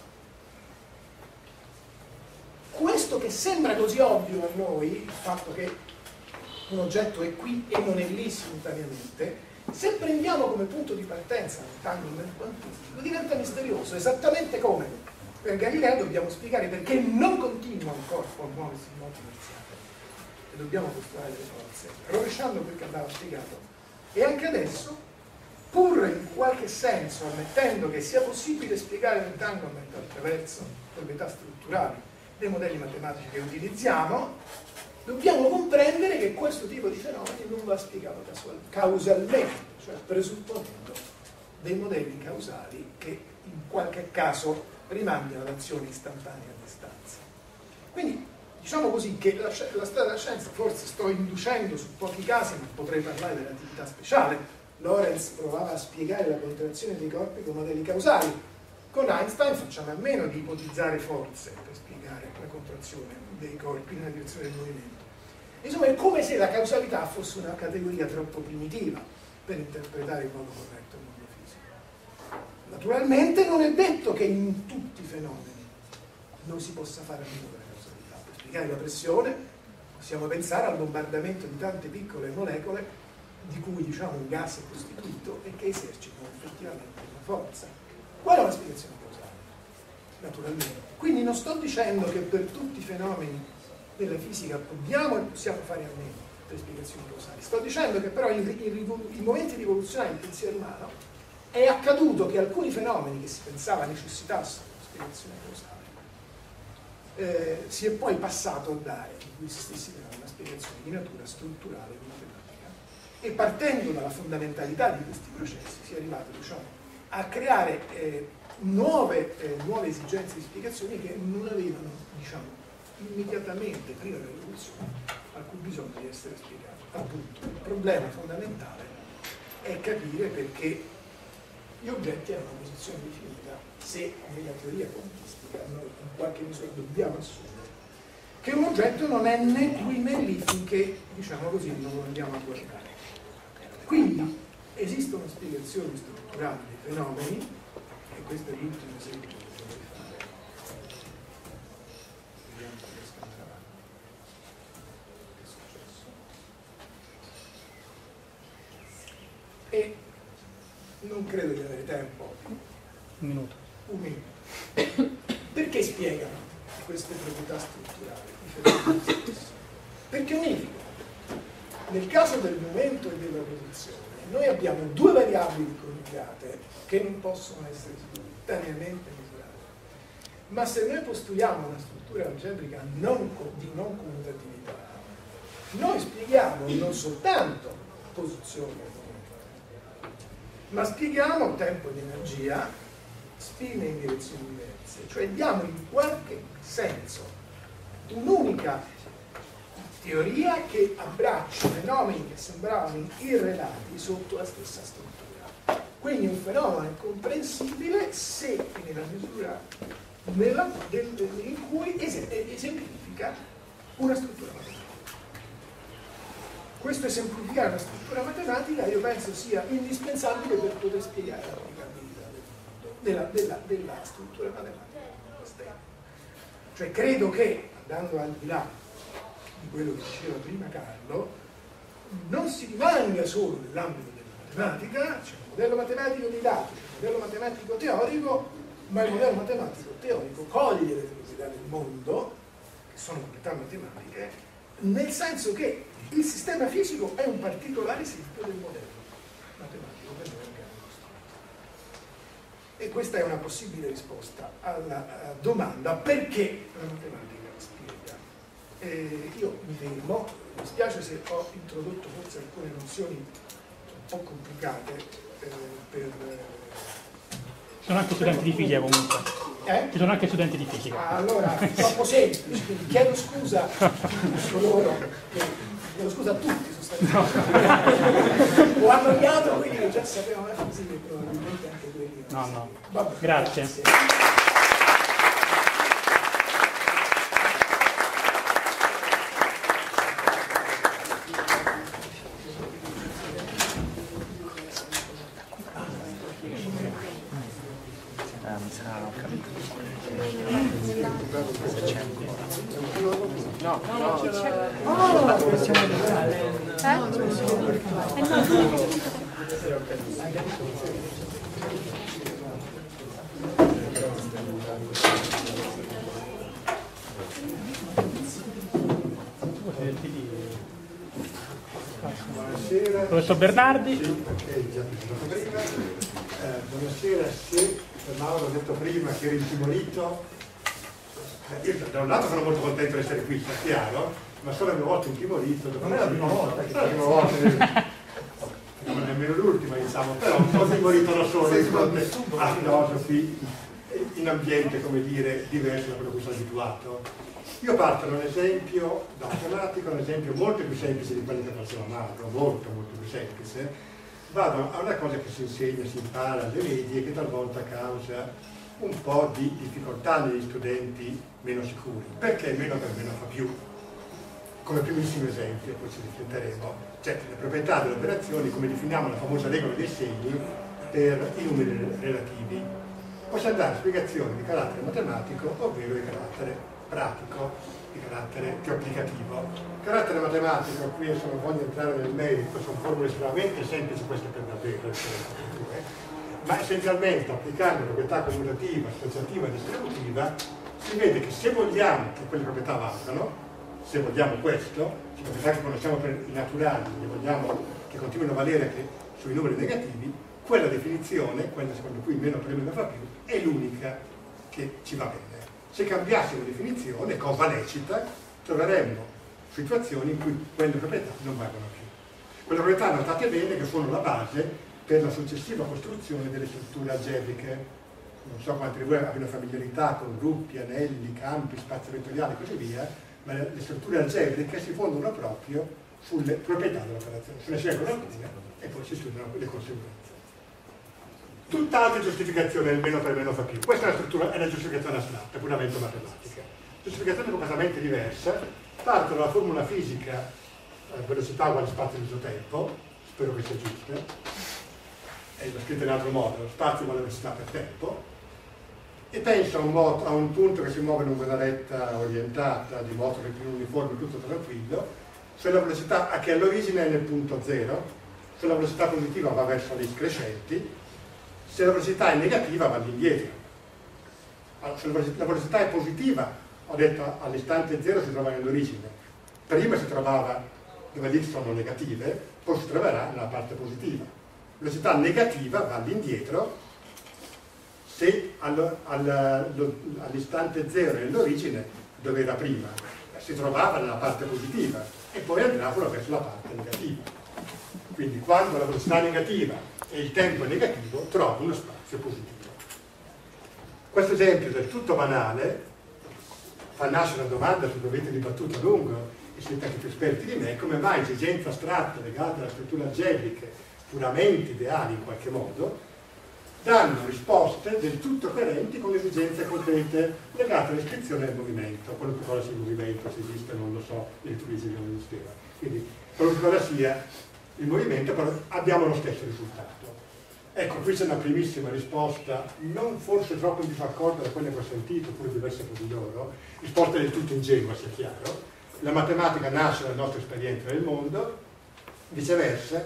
Questo che sembra così ovvio a noi, il fatto che un oggetto è qui e non è lì simultaneamente, se prendiamo come punto di partenza l'entanglement quantistico, diventa misterioso, esattamente come Per Galileo dobbiamo spiegare perché non continua un corpo a muoversi in modo inerziale e dobbiamo postulare le forze, rovesciando quel che andava spiegato. E anche adesso, pur in qualche senso ammettendo che sia possibile spiegare l'entanglement attraverso proprietà strutturali dei modelli matematici che utilizziamo, dobbiamo comprendere che questo tipo di fenomeni non va spiegato causalmente, cioè presupponendo dei modelli causali che in qualche caso rimandino ad azioni istantanee a distanza. Quindi diciamo così che la, la storia della scienza, forse sto inducendo su pochi casi, ma potrei parlare dell'attività speciale. Lorenz provava a spiegare la contrazione dei corpi con modelli causali. Con Einstein facciamo a meno di ipotizzare forze per spiegare la contrazione dei corpi nella direzione del movimento. Insomma, è come se la causalità fosse una categoria troppo primitiva per interpretare in modo corretto il mondo fisico. Naturalmente non è detto che in tutti i fenomeni non si possa fare a meno della causalità. Per spiegare la pressione possiamo pensare al bombardamento di tante piccole molecole di cui diciamo un gas è costituito e che esercitano effettivamente una forza. Qual è la spiegazione causale? Naturalmente. Quindi non sto dicendo che per tutti i fenomeni della fisica dobbiamo e possiamo fare a meno per spiegazioni causali. Sto dicendo che però in, in, in momenti rivoluzionari del pensiero umano è accaduto che alcuni fenomeni che si pensava necessitassero una spiegazione causale eh, si è poi passato a dare in questi stessi fenomeni una spiegazione di natura strutturale e matematica. E partendo dalla fondamentalità di questi processi si è arrivato, diciamo, a creare eh, nuove, eh, nuove esigenze di spiegazioni che non avevano, diciamo, immediatamente prima della rivoluzione alcun bisogno di essere spiegati. Appunto, il problema fondamentale è capire perché gli oggetti hanno una posizione definita, se nella teoria quantistica noi in qualche misura dobbiamo assumere che un oggetto non è né qui né lì finché, diciamo così, non lo andiamo a guardare. Quindi esistono spiegazioni strutturali dei fenomeni, e questo è l'ultimo esempio che vorrei fare. Vediamo se riesco ad andare avanti. Che è successo? E non credo di avere tempo. Un minuto. Un minuto. Perché spiegano queste proprietà strutturali i fenomeni stessi? Perché unificano. Nel caso del momento e della posizione, noi abbiamo due variabili coniugate che non possono essere simultaneamente misurate. Ma se noi postuliamo una struttura algebrica non, di non commutatività, noi spieghiamo non soltanto posizione e momento, ma spieghiamo tempo ed energia, spine in direzioni diverse, cioè diamo in qualche senso un'unica teoria che abbraccia fenomeni che sembravano irrelati sotto la stessa struttura. Quindi un fenomeno è comprensibile se nella misura nella, del, in cui esemplifica una struttura matematica. Questo esemplificare una struttura matematica io penso sia indispensabile per poter spiegare l'applicabilità della, della, della struttura matematica. Cioè credo che, andando al di là di quello che diceva prima Carlo, non si rimanga solo nell'ambito della matematica, c'è un modello matematico dei dati, c'è un modello matematico teorico, ma il modello matematico teorico coglie le proprietà del mondo, che sono proprietà matematiche, nel senso che il sistema fisico è un particolare esempio del modello matematico per noi organico. E questa è una possibile risposta alla domanda perché la matematica spiega. Eh, io mi fermo, mi spiace se ho introdotto forse alcune nozioni un po' complicate eh, per... Ci sono anche studenti di fisica comunque. Eh? Ci sono anche studenti di fisica. Ah, allora, troppo semplice, quindi chiedo scusa a coloro che... chiedo scusa a tutti sostanzialmente. Ho annoiato quelli che già sapevano la fisica e probabilmente anche quelli. No, no. Vabbè, grazie. grazie. Ah, mi sa, ho capito. Se c'è ancora. No, no, c'è. Oh! Eh? Eh no. Buonasera. Professor Bernardi. Sì, perché già presentato prima. Eh, buonasera, se Mauro ha detto prima che ero intimorito, eh, io da un lato sono molto contento di essere qui, sta chiaro, ma sono una volta intimorito. Non è la prima volta che è la prima volta. Non è nemmeno l'ultima, diciamo, però un po' intimorito non sono di fronte a filosofi in ambiente, come dire, diverso da quello a cui sono abituato. Io parto da un esempio, da matematico, un esempio molto più semplice di quello che faceva Mauro, molto molto più semplice. Vado a una cosa che si insegna, si impara alle medie, che talvolta causa un po' di difficoltà negli studenti meno sicuri. Perché meno per meno fa più? Come primissimo esempio, poi ci rifletteremo, cioè le proprietà delle operazioni, come definiamo la famosa regola dei segni per i numeri relativi. Possiamo dare spiegazioni di carattere matematico, ovvero di carattere pratico, di carattere più applicativo. Il carattere matematico, qui adesso non voglio entrare nel merito, sono formule estremamente semplici queste per davvero, ma essenzialmente applicando proprietà commutativa, associativa e distributiva si vede che se vogliamo che quelle proprietà valgano, se vogliamo questo, le proprietà che conosciamo per i naturali, le vogliamo che continuino a valere anche sui numeri negativi, quella definizione, quella secondo cui meno per meno fa più, è l'unica che ci va bene. Se cambiassimo definizione, cosa lecita, troveremmo situazioni in cui quelle proprietà non valgono più. Quelle proprietà notate bene che sono la base per la successiva costruzione delle strutture algebriche. Non so quanti di voi abbiano familiarità con gruppi, anelli, campi, spazi vettoriali e così via, ma le strutture algebriche si fondano proprio sulle proprietà dell'operazione. Se ne scelgono alcune e poi si studiano le conseguenze. Tutt'altra giustificazione del meno per meno fa più. Questa è una struttura, è una giustificazione astratta, puramente matematica. Giustificazione completamente diversa, parte dalla formula fisica eh, velocità uguale spazio diviso tempo, spero che sia giusta, è scritta in altro modo, spazio uguale velocità per tempo, e pensa a un, moto, a un punto che si muove lungo una retta orientata, di moto che è più uniforme, tutto tranquillo, se la velocità che all'origine è nel punto zero, se la velocità positiva va verso le crescenti, se la velocità è negativa va all'indietro. Allora, se la velocità è positiva, ho detto all'istante zero si trova nell'origine, prima si trovava dove le x sono negative, poi si troverà nella parte positiva. Velocità negativa va all'indietro se all'istante zero nell'origine, dove era prima, si trovava nella parte positiva e poi andrà verso la parte negativa. Quindi quando la velocità è negativa e il tempo è negativo, trovo uno spazio positivo. Questo esempio del tutto banale fa nascere una domanda su cui avete dibattuto a lungo e siete anche più esperti di me: come mai esigenze astratte legate alle strutture algebriche puramente ideali in qualche modo danno risposte del tutto coerenti con le esigenze concrete legate all'iscrizione del movimento, qualunque cosa sia il movimento, se esiste non lo so, nel turismo non esisteva. Quindi qualunque cosa sia il movimento, però abbiamo lo stesso risultato. Ecco, qui c'è una primissima risposta, non forse troppo in disaccordo da quelle che ho sentito, pure diverse così loro, risposta del tutto ingenua, sia chiaro. La matematica nasce dalla nostra esperienza del mondo, viceversa,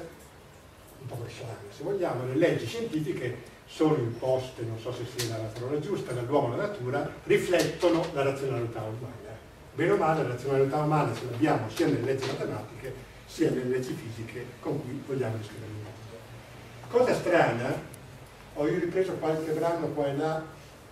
un po' strana se vogliamo, le leggi scientifiche sono imposte, non so se sia la parola giusta, dall'uomo alla natura, riflettono la razionalità umana. Bene o male, la razionalità umana ce l'abbiamo sia nelle leggi matematiche sia nelle leggi fisiche con cui vogliamo descrivere il mondo. Cosa strana, ho io ripreso qualche brano qua e là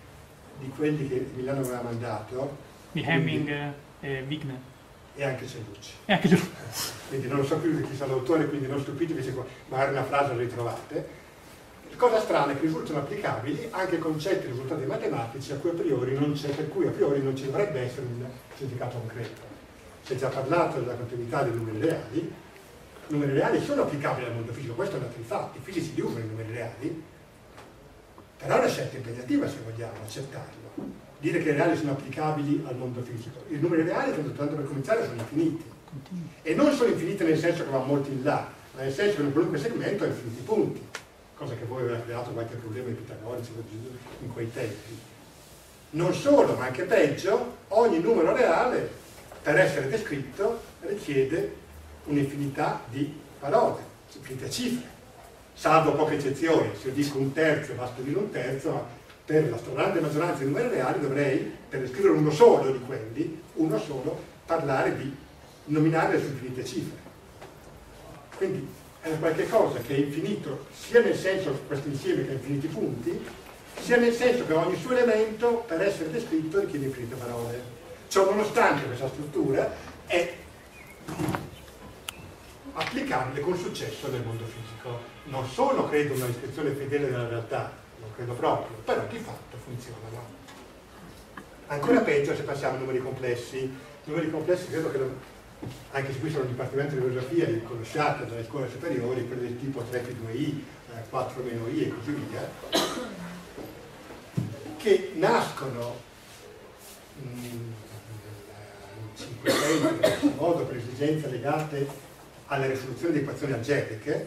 di quelli che Emiliano aveva mandato, di Hemming e Wigner e anche Cellucci. E anche giù. Quindi non lo so più di chi sia l'autore, quindi non stupitevi se magari una frase la ritrovate. La cosa strana è che risultano applicabili anche concetti e risultati matematici a cui a priori non c'è, per cui a priori non ci dovrebbe essere un significato concreto. Si è già parlato della continuità dei numeri reali. I numeri reali sono applicabili al mondo fisico, questo è un dato di fatto, i fisici li usano i numeri reali, però è una scelta impegnativa se vogliamo accettarlo. Dire che i reali sono applicabili al mondo fisico. I numeri reali, tanto per cominciare, sono infiniti. E non sono infiniti nel senso che va molto in là, ma nel senso che in qualunque segmento ha infiniti punti, cosa che voi avete creato qualche problema in pitagorici in quei tempi. Non solo, ma anche peggio, ogni numero reale, per essere descritto, richiede un'infinità di parole, infinite cifre, salvo poche eccezioni. Se io dico un terzo, basta dire un terzo, ma per la stragrande maggioranza dei numeri reali dovrei, per descrivere uno solo di quelli, uno solo, parlare di nominare le sue infinite cifre. Quindi è qualche cosa che è infinito sia nel senso che questo insieme che ha infiniti punti, sia nel senso che ogni suo elemento per essere descritto richiede infinite parole. Ciò nonostante questa struttura è applicabile con successo nel mondo fisico. Non sono, credo, una descrizione fedele della realtà, non credo proprio, però di fatto funzionano. Ancora peggio se passiamo a numeri complessi. Numeri complessi credo che, lo, anche se qui sono il Dipartimento di Filosofia, li conosciate dalle scuole superiori, quelli del tipo tre più due i, quattro meno i e così via, che nascono in Cinquecento, in questo modo, per esigenze legate alla risoluzione di equazioni algebriche,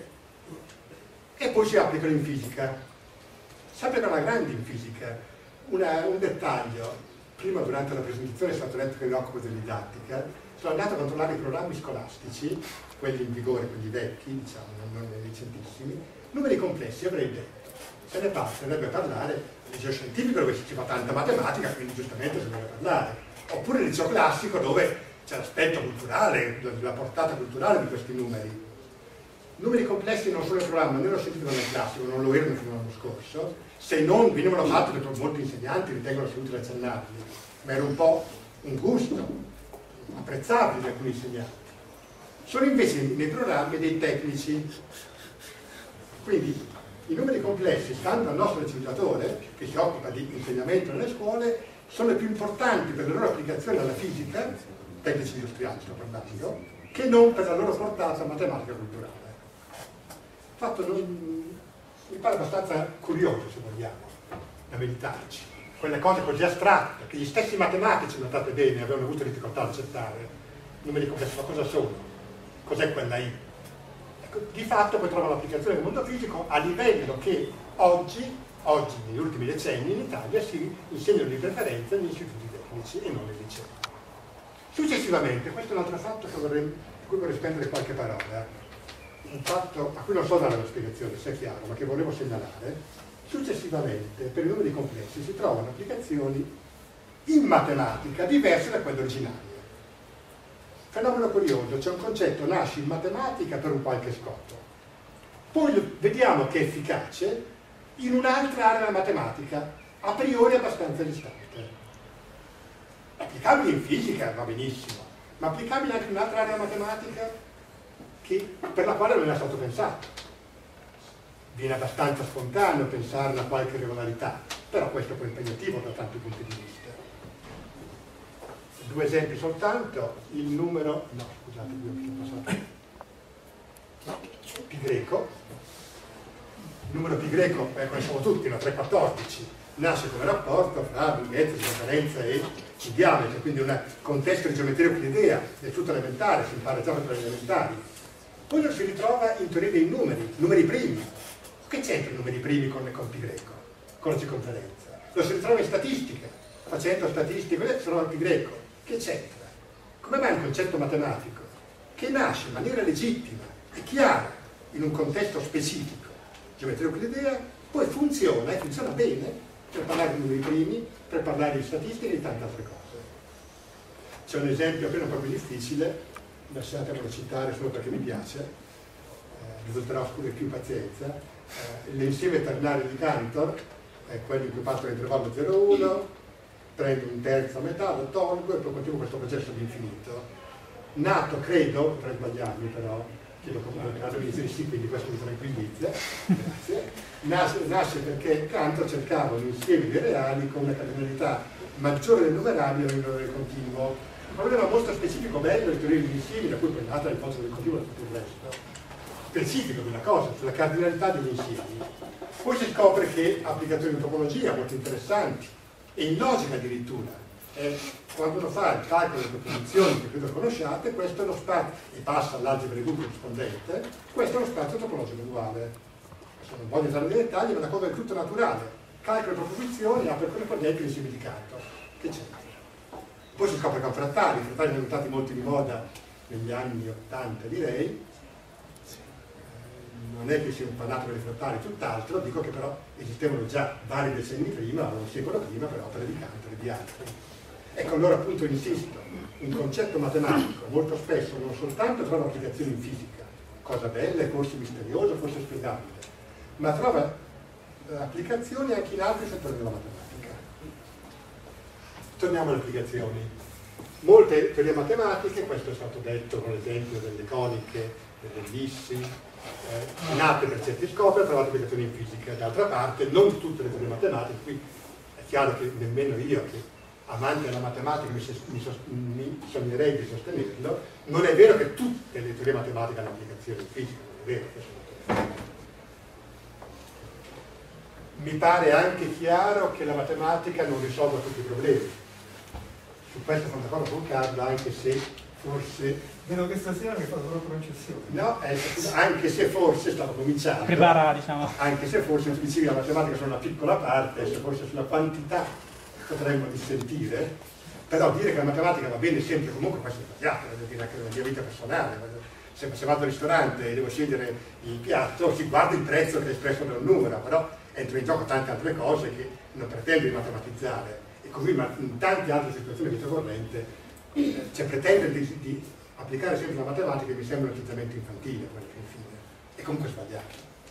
e poi si applicano in fisica. Si applicano alla grande in fisica. Una, un dettaglio: prima, durante la presentazione, è stato detto che mi occupo di didattica. Sono andato a controllare i programmi scolastici, quelli in vigore, quelli vecchi, diciamo, non i recentissimi. Numeri complessi, avrei detto, se ne basterebbe parlare al liceo scientifico dove si fa tanta matematica, quindi giustamente se ne deve parlare, oppure il liceo classico dove c'è l'aspetto culturale, la portata culturale di questi numeri. Numeri complessi non sono il programma, né lo scientifico né il classico, non lo erano fino all'anno scorso, se non venivano fatti perché molti insegnanti ritengono sia utile accennarli, ma era un po' un gusto apprezzabile di alcuni insegnanti. Sono invece nei programmi dei tecnici. Quindi i numeri complessi, stando al nostro legislatore, che si occupa di insegnamento nelle scuole, sono i più importanti per la loro applicazione alla fisica, tecnici industriali sto parlando, che non per la loro portata matematica culturale. Fatto non, mi pare abbastanza curioso, se vogliamo, da meditarci. Quelle cose così astratte, che gli stessi matematici, notate bene, avevano avuto difficoltà ad accettare. Numeri complessi, ma cosa sono? Cos'è quella I? Ecco, di fatto poi trova l'applicazione nel mondo fisico a livello che oggi, oggi negli ultimi decenni in Italia si insegnano di preferenza negli istituti tecnici e non nei licei. Successivamente, questo è un altro fatto che vorrei, di cui vorrei spendere qualche parola, un fatto a cui non so dare una spiegazione, se è chiaro, ma che volevo segnalare. Successivamente, per i numeri complessi si trovano applicazioni in matematica diverse da quelle originarie. Fenomeno curioso, c'è un concetto, nasce in matematica per un qualche scopo, poi vediamo che è efficace in un'altra area della matematica, a priori abbastanza distante. Applicabile in fisica va benissimo, ma applicabile anche in un'altra area della matematica che, per la quale non era stato pensato. Viene abbastanza spontaneo pensare a qualche regolarità, però questo è poi impegnativo da tanti punti di vista. Due esempi soltanto: il numero, no scusate, qui ho passato, pi greco. Il numero pi greco, eh, conosciamo tutti, no? tre quattordici, nasce come rapporto fra lunghezza, circonferenza e il diametro, quindi un contesto di geometria euclidea, è tutto elementare, si impara già per gli elementari. Poi lo si ritrova in teoria dei numeri, numeri primi. Che c'entra i numeri primi con, con pi greco, con la circonferenza? Lo si ritrova in statistica, facendo statistica, si trova pi greco. Che c'entra? Come mai un concetto matematico che nasce in maniera legittima e chiara in un contesto specifico, geometria euclidea, poi funziona e funziona bene per parlare di numeri primi, per parlare di statistica e di tante altre cose. C'è un esempio appena un po' più difficile, lasciatemelo citare solo perché mi piace, eh, risulterà oscuro e più pazienza. Eh, l'insieme ternario di Cantor è quello in cui parto l'intervallo zero uno, prendo un terzo a metà, lo tolgo e poi continuo questo processo di infinito. Nato, credo, potrei sbagliarmi però, chiedo comunque che mi dice sì, quindi questo mi tranquillizza, grazie. Nasce, nasce perché Cantor cercava un insieme di reali con una cardinalità maggiore del numerabile e minore del continuo. Un problema molto specifico, bello, le teorie degli insiemi, da cui poi è nata l'ipotesi del continuo e tutto il resto. Specifico di una cosa, sulla cardinalità degli insiemi. Poi si scopre che ha applicazioni in topologia molto interessanti e in logica addirittura. Eh, quando uno fa il calcolo delle proposizioni che credo conosciate, questo è lo spazio, e passa all'algebra di gruppo corrispondente, questo è lo spazio topologico duale. Non voglio entrare nei dettagli, ma è una cosa del tutto naturale. Calcolo le proposizioni, apre corrispondenti e insiemi di Cantor. Che c'entra? Poi si scopre che ha frattali, i frattali sono diventati molti di moda negli anni ottanta, direi. Non è che sia un fanatico dei frattali, tutt'altro, dico che però esistevano già vari decenni prima, un secolo prima, per opere di Cantor e di altri. Ecco, allora appunto insisto, un concetto matematico molto spesso non soltanto trova applicazioni in fisica, cosa bella, forse misteriosa, forse spiegabile, ma trova applicazioni anche in altri settori della matematica. Torniamo alle applicazioni. Molte teorie matematiche, questo è stato detto con l'esempio delle coniche, delle ellissi, eh, nate per certi scopi, hanno trovato applicazioni in fisica. D'altra parte, non tutte le teorie matematiche, qui è chiaro che nemmeno io, che amante della matematica, mi, mi, mi sognerei di sostenerlo, non è vero che tutte le teorie matematiche hanno applicazioni in fisica, non è vero. Mi pare anche chiaro che la matematica non risolva tutti i problemi. Su questo sono d'accordo con Carlo, anche se forse... Vedo che stasera mi fa solo concessione. No, eh, anche se forse stavo cominciando. Prepara, diciamo. Anche se forse tu dicevi la matematica sono una piccola parte, se forse sulla quantità potremmo dissentire, però dire che la matematica va bene sempre comunque, questo è sbagliato, voglio dire anche nella mia vita personale. Se, se vado al ristorante e devo scegliere il piatto, si guarda il prezzo che è espresso da un numero, però entro in gioco tante altre cose che non pretendo di matematizzare. E così ma in tante altre situazioni di vita corrente, eh, cioè pretendere di, di applicare sempre la matematica mi sembra un atteggiamento infantile, poi alla fine, e comunque sbagliato.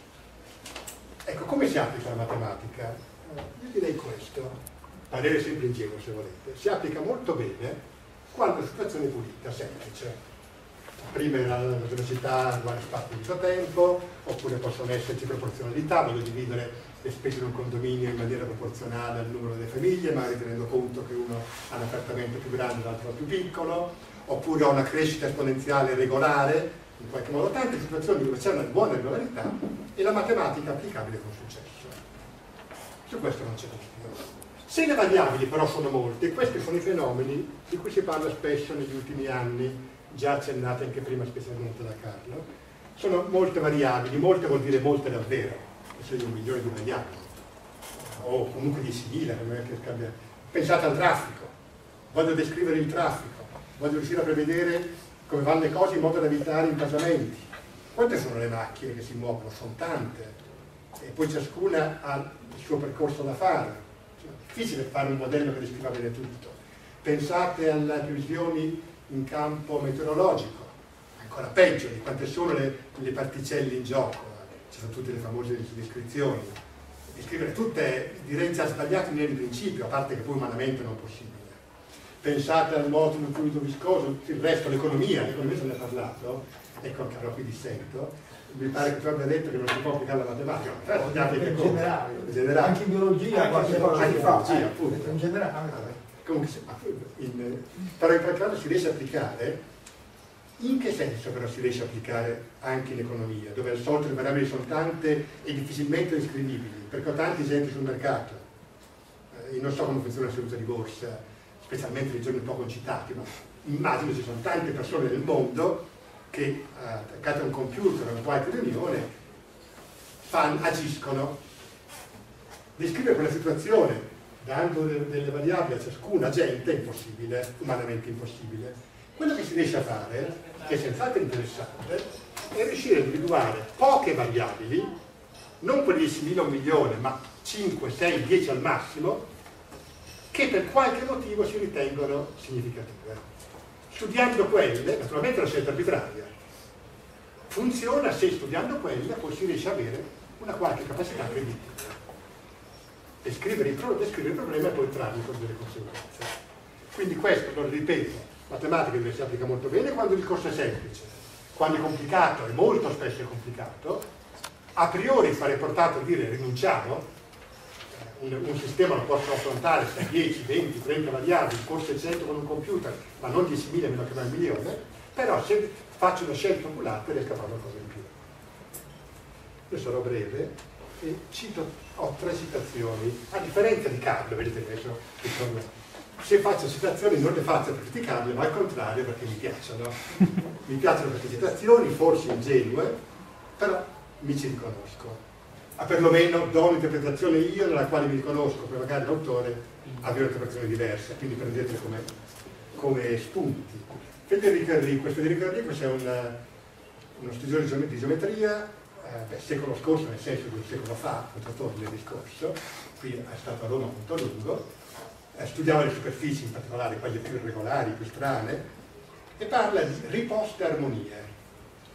Ecco, come si applica la matematica? Eh, io direi questo, parere sempre ingenuo se volete, si applica molto bene quando la situazione è pulita, semplice. Prima era la velocità uguale spazio di tempo, oppure possono esserci proporzionalità, voglio dividere le spese di un condominio in maniera proporzionale al numero delle famiglie, magari tenendo conto che uno ha un appartamento più grande e l'altro più piccolo, oppure ho una crescita esponenziale regolare, in qualche modo tante situazioni dove c'è una buona regolarità e la matematica applicabile con successo. Su questo non c'è dubbio. Se le variabili però sono molte, questi sono i fenomeni di cui si parla spesso negli ultimi anni, già accennate anche prima specialmente da Carlo, sono molte variabili, molte vuol dire molte davvero, se un milione di variabili, o comunque diecimila, non è che scambia. Pensate al traffico, voglio descrivere il traffico, voglio riuscire a prevedere come vanno le cose in modo da evitare intasamenti. Quante sono le macchine che si muovono? Sono tante, e poi ciascuna ha il suo percorso da fare, cioè, è difficile fare un modello che descriva bene tutto. Pensate alle previsioni in campo meteorologico, ancora peggio di quante sono le, le particelle in gioco, ci sono tutte le famose descrizioni. Descrivere tutte direi già sbagliate nel principio, a parte che poi umanamente non è possibile. Pensate al modulo fluido viscoso, il resto, l'economia, l'economia se ne è parlato, ecco anche allora qui dissento, mi pare che tu abbia detto che non si può applicare la matematica, no, in generale, in generale, anche in biologia, anche qualche cosa in si fa, biologia, eh, appunto. in generale. Comunque, in, però in qualche caso si riesce a applicare, in che senso però si riesce a applicare anche in economia, dove al solito le variabili sono tante e difficilmente descrivibili, perché ho tanti esempi sul mercato. Eh, io non so come funziona la seduta di borsa, specialmente nei giorni poco citati, ma immagino ci sono tante persone nel mondo che eh, attaccate a un computer o a qualche riunione fan, agiscono. Descrivere quella situazione dando delle variabili a ciascuna gente è impossibile, umanamente impossibile. Quello che si riesce a fare, che è senz'altro interessante, è riuscire a individuare poche variabili, non quelle diecimila o un milione, ma cinque, sei, dieci al massimo, che per qualche motivo si ritengono significative. Studiando quelle, naturalmente è una scelta arbitraria, funziona se studiando quelle poi si riesce a avere una qualche capacità credibile. Descrivere il, pro descrivere il problema e poi trarne delle conseguenze. Quindi questo, lo ripeto, matematica dove si applica molto bene quando il corso è semplice, quando è complicato, e molto spesso è complicato, a priori fare portato a dire rinunciamo, un, un sistema lo posso affrontare se dieci, venti, trenta variabili, forse cento con un computer, ma non diecimila meno che va un milione, però se faccio una scelta oculata riesco a fare qualcosa in più. Io sarò breve e cito, ho tre citazioni, a differenza di Carlo, vedete adesso se faccio citazioni non le faccio per criticarle, ma al contrario perché mi piacciono. Mi piacciono queste citazioni, forse ingenue, però mi ci riconosco. Ma perlomeno do un'interpretazione io nella quale mi riconosco, poi magari l'autore abbia un'interpretazione diversa, quindi prendetele come, come spunti. Federico Enrico, Federico Enrico è un, uno studioso di geometria, eh, beh, secolo scorso, nel senso di un secolo fa, quattordici del discorso, qui è stato a Roma molto a lungo, eh, studiava le superfici, in particolare quelle più irregolari, più strane, e parla di riposte armonie.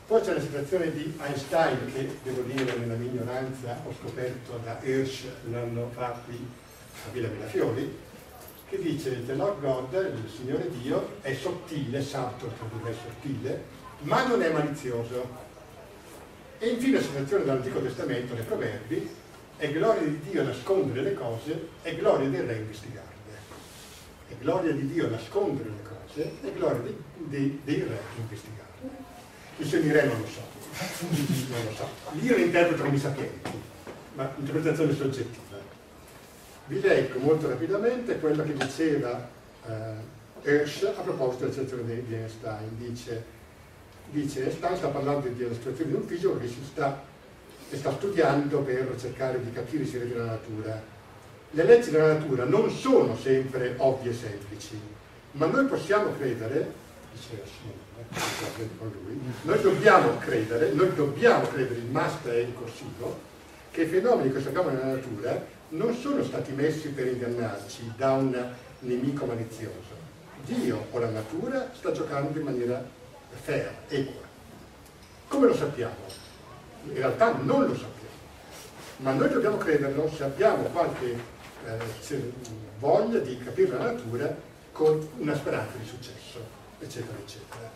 Poi c'è la citazione di Einstein che, devo dire, nella mia ignoranza ho scoperto da Hirsch l'anno fa qui a Villa Mirafiori, che dice: The Lord God, il Signore Dio, è sottile, subtle, tradurre sottile, ma non è malizioso. E infine la citazione dall'Antico Testamento, nei Proverbi: è gloria di Dio nascondere le cose, è gloria del Re investigarle. È gloria di Dio nascondere le cose, è gloria di, di, dei Re investigarle. Io se di Re non lo so, non lo so. Io lo interpreto come i sapienti, ma interpretazione soggettiva. Vi leggo molto rapidamente quello che diceva eh, Hirsch a proposito della citazione di Einstein. Dice, dice Einstein sta parlando della situazione di un fisico che si sta, che sta studiando per cercare di capire i segreti della natura. Le leggi della natura non sono sempre ovvie e semplici, ma noi possiamo credere, dice Hirsch, con lui, noi dobbiamo credere, noi dobbiamo credere, il must è in corsivo, che i fenomeni che osserviamo nella natura non sono stati messi per ingannarci da un nemico malizioso. Dio o la natura sta giocando in maniera fair, equa. Come lo sappiamo? In realtà non lo sappiamo, ma noi dobbiamo crederlo se abbiamo qualche eh, voglia di capire la natura con una speranza di successo, eccetera, eccetera.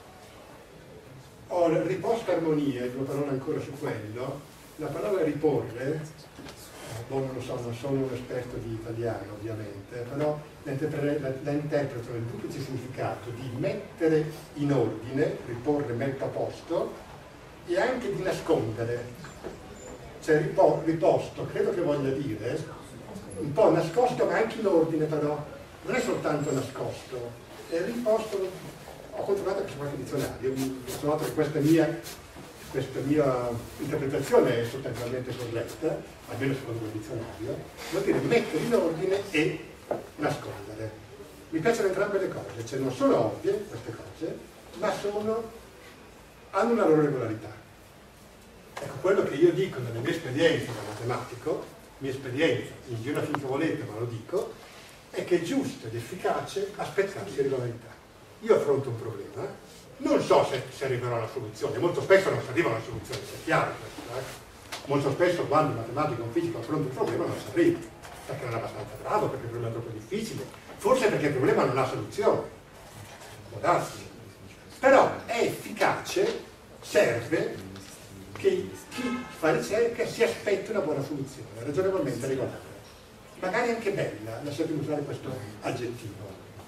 Ora, riposta armonia, due parole ancora su quello. La parola riporre, boh, non lo so, non sono un esperto di italiano ovviamente, però la, la, la interpreto nel duplice significato di mettere in ordine, riporre, metto a posto, e anche di nascondere. Cioè ripo, riposto, credo che voglia dire un po' nascosto ma anche in ordine, però non è soltanto nascosto, è riposto. Ho controllato anche su qualche dizionario, ho trovato che questa mia questa mia interpretazione è sostanzialmente corretta, almeno secondo il dizionario, vuol dire mettere in ordine e nascondere. Mi piacciono entrambe le cose, cioè non sono ovvie queste cose, ma sono, hanno una loro regolarità. Ecco, quello che io dico nelle mie esperienze da matematico, mia esperienza, in giro finché volete, ma lo dico, è che è giusto ed efficace aspettarsi regolarità. Io affronto un problema, non so se, se arriverò alla soluzione, molto spesso non si arriva alla soluzione, sia chiaro questo, eh? Molto spesso quando un matematico o un fisico affronta un problema non si arriva, perché non è abbastanza bravo, perché il problema è troppo difficile, forse perché il problema non ha soluzione, può darsi. Però è efficace, serve che chi fa ricerca si aspetti una buona soluzione, ragionevolmente regolare, magari anche bella, lasciatemi usare questo aggettivo.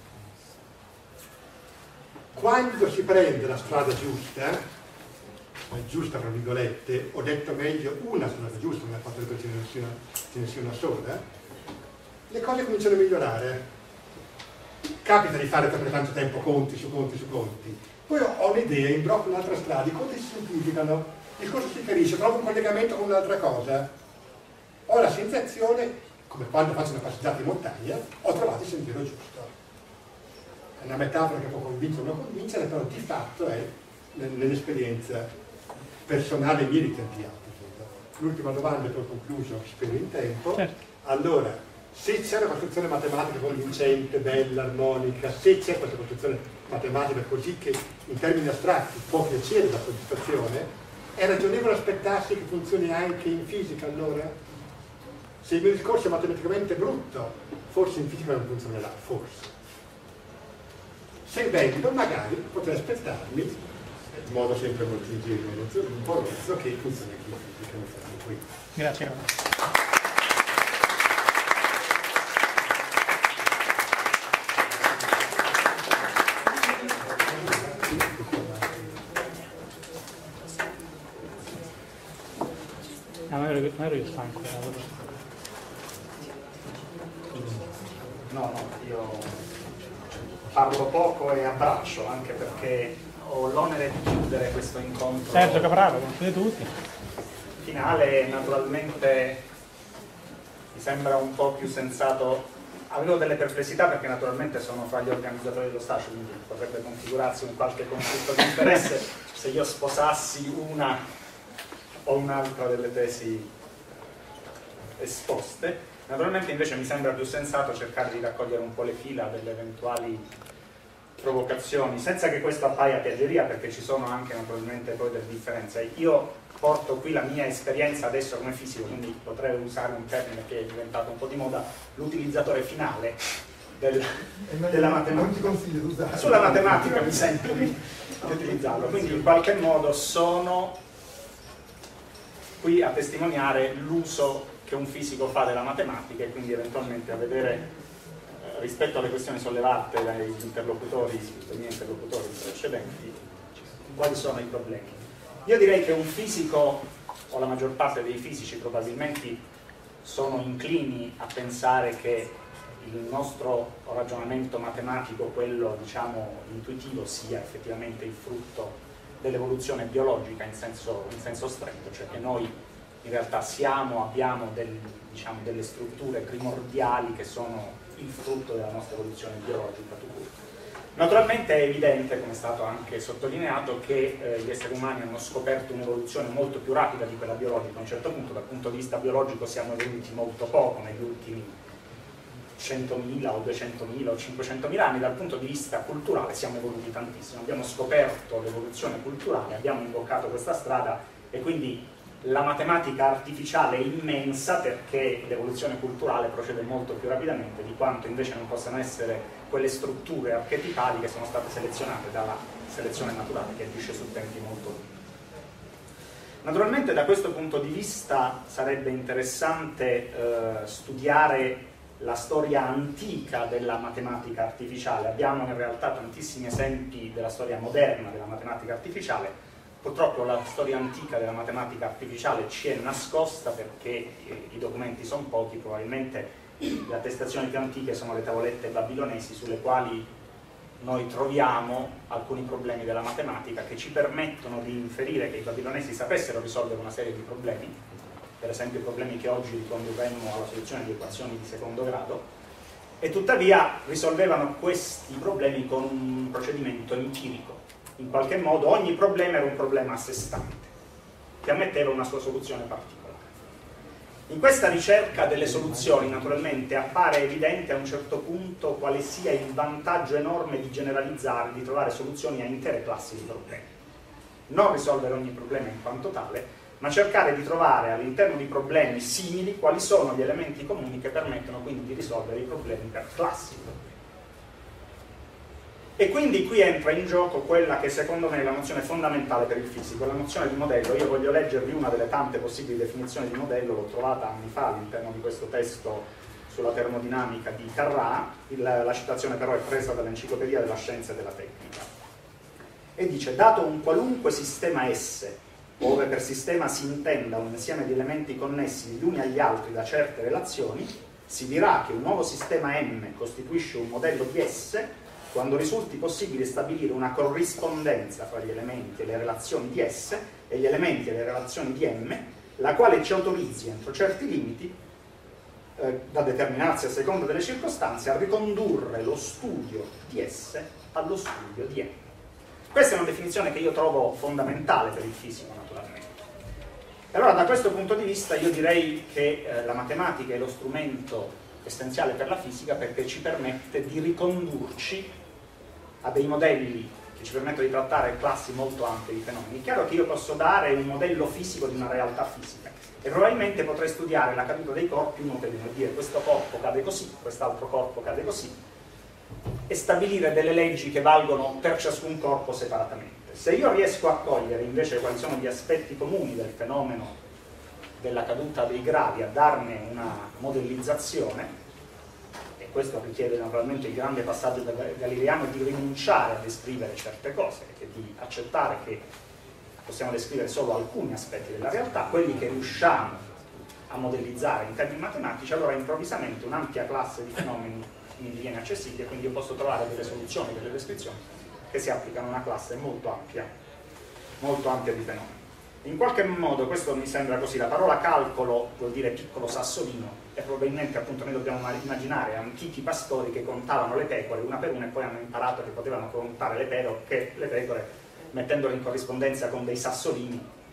Quando si prende la strada giusta, giusta tra virgolette, ho detto meglio una strada giusta, non è fatto che ce ne sia, ce ne sia una sola, le cose cominciano a migliorare. Capita di fare per tanto tempo conti su conti su conti, poi ho un'idea, imbrocco un'altra strada, i conti si semplificano, il corso si chiarisce, trovo un collegamento con un'altra cosa. Ho la sensazione, come quando faccio una passeggiata in montagna, ho trovato il sentiero giusto. È una metafora che può convincere o non convincere, però di fatto è nell'esperienza personale mia di tanti altri. L'ultima domanda, poi ho concluso, spero in tempo. Certo. Allora, se c'è una costruzione matematica convincente, bella, armonica, se c'è questa costruzione matematica così che in termini astratti può piacere la soddisfazione, è ragionevole aspettarsi che funzioni anche in fisica allora? Se il mio discorso è matematicamente brutto, forse in fisica non funzionerà, forse. Se bello, magari potrei aspettarmi, in modo sempre molto ingenuo, un po' rozzo, che funzioni anche in fisica, non faccio qui. Grazie. No, non ero, non ero io stanco. No, no, io parlo poco e abbraccio, anche perché ho l'onere di chiudere questo incontro. Sergio Capraro, conoscete tutti. Finale, naturalmente mi sembra un po' più sensato. Avevo delle perplessità perché naturalmente sono fra gli organizzatori dello stage, quindi potrebbe configurarsi un qualche conflitto di interesse se io sposassi una o un'altra delle tesi esposte. Naturalmente invece mi sembra più sensato cercare di raccogliere un po' le fila delle eventuali provocazioni, senza che questo appaia piaggeria, perché ci sono anche naturalmente poi delle differenze. Io porto qui la mia esperienza adesso come fisico, quindi potrei usare un termine che è diventato un po' di moda, l'utilizzatore finale del, della matematica. Non ti consiglio di usare. Sulla matematica mi sento di utilizzarlo, quindi in qualche modo sono qui a testimoniare l'uso che un fisico fa della matematica e quindi eventualmente a vedere eh, rispetto alle questioni sollevate dai interlocutori, dai miei interlocutori precedenti, quali sono i problemi. Io direi che un fisico, o la maggior parte dei fisici probabilmente, sono inclini a pensare che il nostro ragionamento matematico, quello diciamo intuitivo, sia effettivamente il frutto dell'evoluzione biologica in senso, in senso stretto, cioè che noi in realtà siamo, abbiamo del, diciamo, delle strutture primordiali che sono il frutto della nostra evoluzione biologica. Naturalmente è evidente, come è stato anche sottolineato, che eh, gli esseri umani hanno scoperto un'evoluzione molto più rapida di quella biologica. A un certo punto, dal punto di vista biologico, siamo evoluti molto poco negli ultimi centomila o duecentomila o cinquecentomila anni. Dal punto di vista culturale siamo evoluti tantissimo, abbiamo scoperto l'evoluzione culturale, abbiamo imboccato questa strada e quindi la matematica artificiale è immensa, perché l'evoluzione culturale procede molto più rapidamente di quanto invece non possano essere quelle strutture archetipali che sono state selezionate dalla selezione naturale, che agisce su tempi molto lunghi. Naturalmente da questo punto di vista sarebbe interessante eh, studiare la storia antica della matematica artificiale. Abbiamo in realtà tantissimi esempi della storia moderna della matematica artificiale. Purtroppo la storia antica della matematica artificiale ci è nascosta perché i documenti sono pochi, probabilmente le attestazioni più antiche sono le tavolette babilonesi, sulle quali noi troviamo alcuni problemi della matematica che ci permettono di inferire che i babilonesi sapessero risolvere una serie di problemi, per esempio i problemi che oggi ricondurremmo alla soluzione di equazioni di secondo grado, e tuttavia risolvevano questi problemi con un procedimento empirico. In qualche modo ogni problema era un problema a sé stante, che ammetteva una sua soluzione particolare. In questa ricerca delle soluzioni, naturalmente, appare evidente a un certo punto quale sia il vantaggio enorme di generalizzare, di trovare soluzioni a intere classi di problemi. Non risolvere ogni problema in quanto tale, ma cercare di trovare all'interno di problemi simili quali sono gli elementi comuni che permettono quindi di risolvere i problemi per classi. E quindi qui entra in gioco quella che secondo me è la nozione fondamentale per il fisico, la nozione di modello. Io voglio leggervi una delle tante possibili definizioni di modello, l'ho trovata anni fa all'interno di questo testo sulla termodinamica di Carrà, il, la citazione però è presa dall'Enciclopedia della Scienza e della Tecnica. E dice: dato un qualunque sistema S, ove per sistema si intenda un insieme di elementi connessi gli uni agli altri da certe relazioni, si dirà che un nuovo sistema M costituisce un modello di S quando risulti possibile stabilire una corrispondenza fra gli elementi e le relazioni di S e gli elementi e le relazioni di M, la quale ci autorizzi, entro certi limiti, eh, da determinarsi a seconda delle circostanze, a ricondurre lo studio di S allo studio di M. Questa è una definizione che io trovo fondamentale per il fisico, naturalmente. E allora, da questo punto di vista, io direi che eh, la matematica è lo strumento essenziale per la fisica, perché ci permette di ricondurci a dei modelli che ci permettono di trattare classi molto ampie di fenomeni. È chiaro che io posso dare un modello fisico di una realtà fisica e probabilmente potrei studiare la caduta dei corpi uno per uno e dire questo corpo cade così, quest'altro corpo cade così, e stabilire delle leggi che valgono per ciascun corpo separatamente. Se io riesco a cogliere invece quali sono gli aspetti comuni del fenomeno della caduta dei gravi, a darne una modellizzazione, e questo richiede naturalmente il grande passaggio galileiano di rinunciare a descrivere certe cose e di accettare che possiamo descrivere solo alcuni aspetti della realtà, quelli che riusciamo a modellizzare in termini matematici, allora improvvisamente un'ampia classe di fenomeni mi diviene accessibile, quindi io posso trovare delle soluzioni, delle descrizioni che si applicano a una classe molto ampia, molto ampia di fenomeni. In qualche modo questo mi sembra così. La parola calcolo vuol dire piccolo sassolino e probabilmente appunto noi dobbiamo immaginare antichi pastori che contavano le pecore una per una e poi hanno imparato che potevano contare le pecore, che le pecore mettendole in corrispondenza con dei sassolini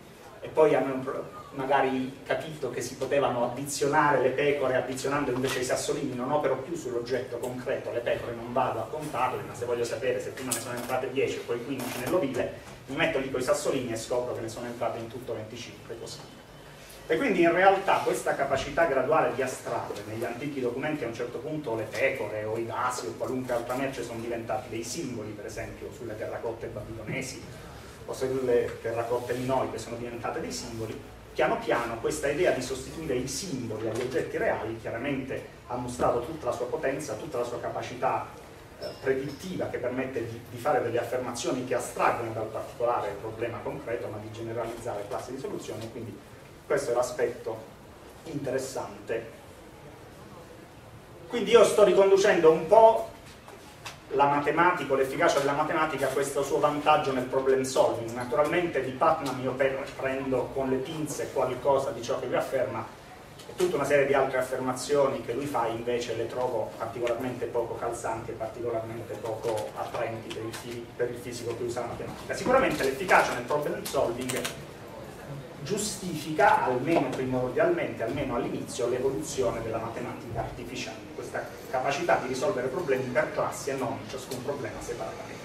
e poi hanno magari capito che si potevano addizionare le pecore, addizionando invece i sassolini. Non opero più sull'oggetto concreto, le pecore non vado a contarle, ma se voglio sapere se prima ne sono entrate dieci e poi quindici nell'ovile, mi metto lì con i sassolini e scopro che ne sono entrate in tutto venticinque, così. E quindi in realtà questa capacità graduale di astrarre, negli antichi documenti a un certo punto le pecore o i vasi o qualunque altra merce sono diventati dei simboli, per esempio sulle terracotte babilonesi o sulle terracotte minoiche sono diventate dei simboli. Piano piano questa idea di sostituire i simboli agli oggetti reali chiaramente ha mostrato tutta la sua potenza, tutta la sua capacità eh, predittiva, che permette di, di fare delle affermazioni che astraggono dal particolare problema concreto, ma di generalizzare classi di soluzioni. Quindi questo è l'aspetto interessante. Quindi io sto riconducendo un po' la matematica, l'efficacia della matematica a questo suo vantaggio nel problem solving. Naturalmente di Putnam io prendo con le pinze qualcosa di ciò che lui afferma, e tutta una serie di altre affermazioni che lui fa invece le trovo particolarmente poco calzanti e particolarmente poco attraenti per il, per il fisico che usa la matematica. Sicuramente l'efficacia nel problem solving giustifica, almeno primordialmente, almeno all'inizio, l'evoluzione della matematica artificiale, questa capacità di risolvere problemi per classi e non ciascun problema separatamente.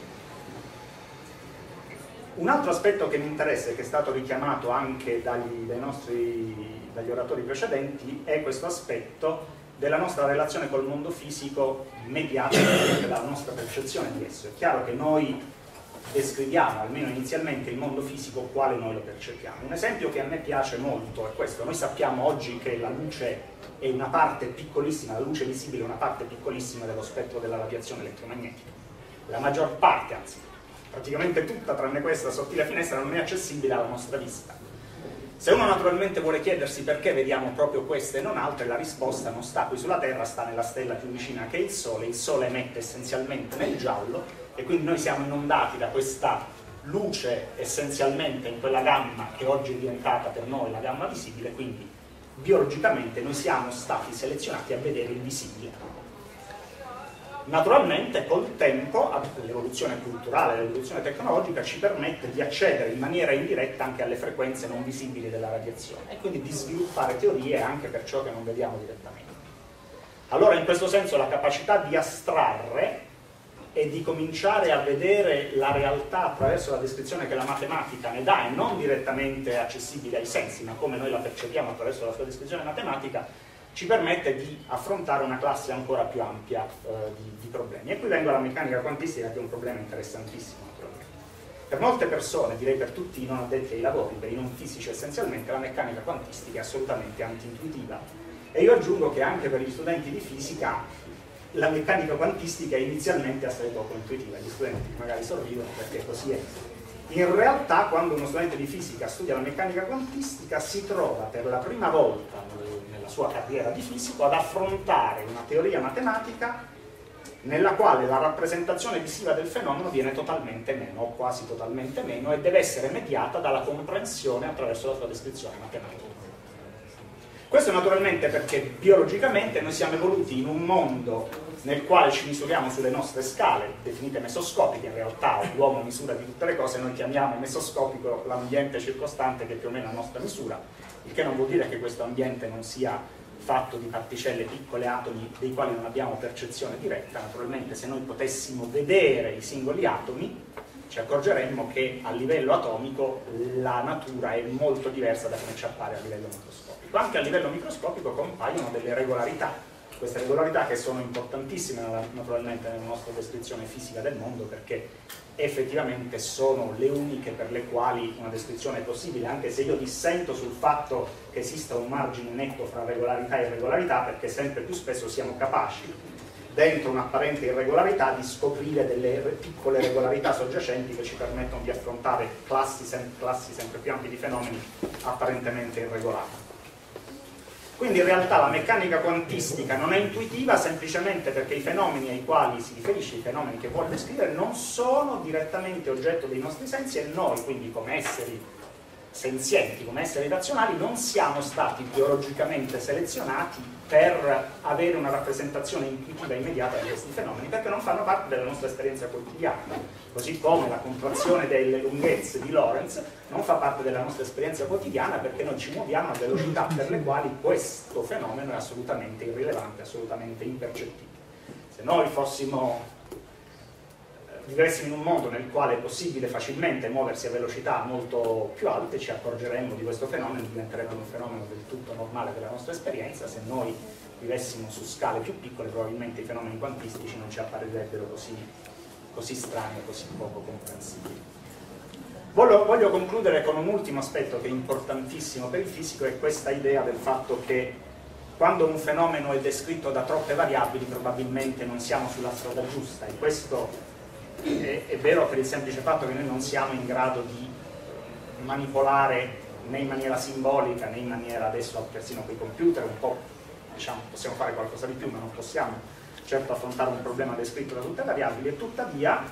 Un altro aspetto che mi interessa e che è stato richiamato anche dagli, dai nostri, dagli oratori precedenti è questo aspetto della nostra relazione col mondo fisico mediata dalla nostra percezione di esso. È chiaro che noi descriviamo, almeno inizialmente, il mondo fisico quale noi lo percepiamo. Un esempio che a me piace molto è questo: noi sappiamo oggi che la luce è una parte piccolissima, la luce visibile è una parte piccolissima dello spettro della radiazione elettromagnetica. La maggior parte, anzi praticamente tutta, tranne questa sottile finestra, non è accessibile alla nostra vista. Se uno naturalmente vuole chiedersi perché vediamo proprio queste e non altre, la risposta non sta qui sulla Terra, sta nella stella più vicina che è il Sole. Il Sole emette essenzialmente nel giallo, e quindi noi siamo inondati da questa luce essenzialmente in quella gamma che oggi è diventata per noi la gamma visibile. Quindi biologicamente noi siamo stati selezionati a vedere il visibile. Naturalmente col tempo l'evoluzione culturale, l'evoluzione tecnologica ci permette di accedere in maniera indiretta anche alle frequenze non visibili della radiazione e quindi di sviluppare teorie anche per ciò che non vediamo direttamente. Allora in questo senso la capacità di astrarre e di cominciare a vedere la realtà attraverso la descrizione che la matematica ne dà, e non direttamente accessibile ai sensi, ma come noi la percepiamo attraverso la sua descrizione matematica, ci permette di affrontare una classe ancora più ampia eh, di, di problemi. E qui vengo alla meccanica quantistica, che è un problema interessantissimo naturalmente. Per molte persone, direi per tutti i non addetti ai lavori, per i non fisici essenzialmente, la meccanica quantistica è assolutamente anti-intuitiva. E io aggiungo che anche per gli studenti di fisica la meccanica quantistica è inizialmente assai poco intuitiva. Gli studenti magari sorridono perché così è. In realtà, quando uno studente di fisica studia la meccanica quantistica, si trova per la prima volta nella sua carriera di fisico ad affrontare una teoria matematica nella quale la rappresentazione visiva del fenomeno viene totalmente meno, o quasi totalmente meno, e deve essere mediata dalla comprensione attraverso la sua descrizione matematica. Questo naturalmente perché biologicamente noi siamo evoluti in un mondo nel quale ci misuriamo sulle nostre scale, definite mesoscopiche. In realtà l'uomo misura di tutte le cose, noi chiamiamo mesoscopico l'ambiente circostante che è più o meno la nostra misura, il che non vuol dire che questo ambiente non sia fatto di particelle piccole, atomi, dei quali non abbiamo percezione diretta. Naturalmente se noi potessimo vedere i singoli atomi, ci accorgeremmo che a livello atomico la natura è molto diversa da come ci appare a livello microscopico. Anche a livello microscopico compaiono delle regolarità, queste regolarità che sono importantissime naturalmente nella nostra descrizione fisica del mondo, perché effettivamente sono le uniche per le quali una descrizione è possibile, anche se io dissento sul fatto che esista un margine netto fra regolarità e irregolarità, perché sempre più spesso siamo capaci dentro un'apparente irregolarità di scoprire delle piccole regolarità soggiacenti che ci permettono di affrontare classi, sem classi sempre più ampi di fenomeni apparentemente irregolari. Quindi in realtà la meccanica quantistica non è intuitiva semplicemente perché i fenomeni ai quali si riferisce, i fenomeni che vuole descrivere, non sono direttamente oggetto dei nostri sensi, e noi, quindi come esseri senzienti, come esseri razionali, non siamo stati biologicamente selezionati per avere una rappresentazione intuitiva immediata di questi fenomeni, perché non fanno parte della nostra esperienza quotidiana, così come la contrazione delle lunghezze di Lorentz non fa parte della nostra esperienza quotidiana, perché noi ci muoviamo a velocità per le quali questo fenomeno è assolutamente irrilevante, assolutamente impercettibile. Se noi fossimo vivessimo in un mondo nel quale è possibile facilmente muoversi a velocità molto più alte, ci accorgeremmo di questo fenomeno, diventerebbe un fenomeno del tutto normale della nostra esperienza. Se noi vivessimo su scale più piccole, probabilmente i fenomeni quantistici non ci apparirebbero così, così strani e così poco comprensibili. Voglio, voglio concludere con un ultimo aspetto che è importantissimo per il fisico, è questa idea del fatto che quando un fenomeno è descritto da troppe variabili probabilmente non siamo sulla strada giusta, e questo È, è vero per il semplice fatto che noi non siamo in grado di manipolare né in maniera simbolica né in maniera, adesso persino con i computer, un po', diciamo, possiamo fare qualcosa di più, ma non possiamo certo affrontare un problema descritto da tutte le variabili, e tuttavia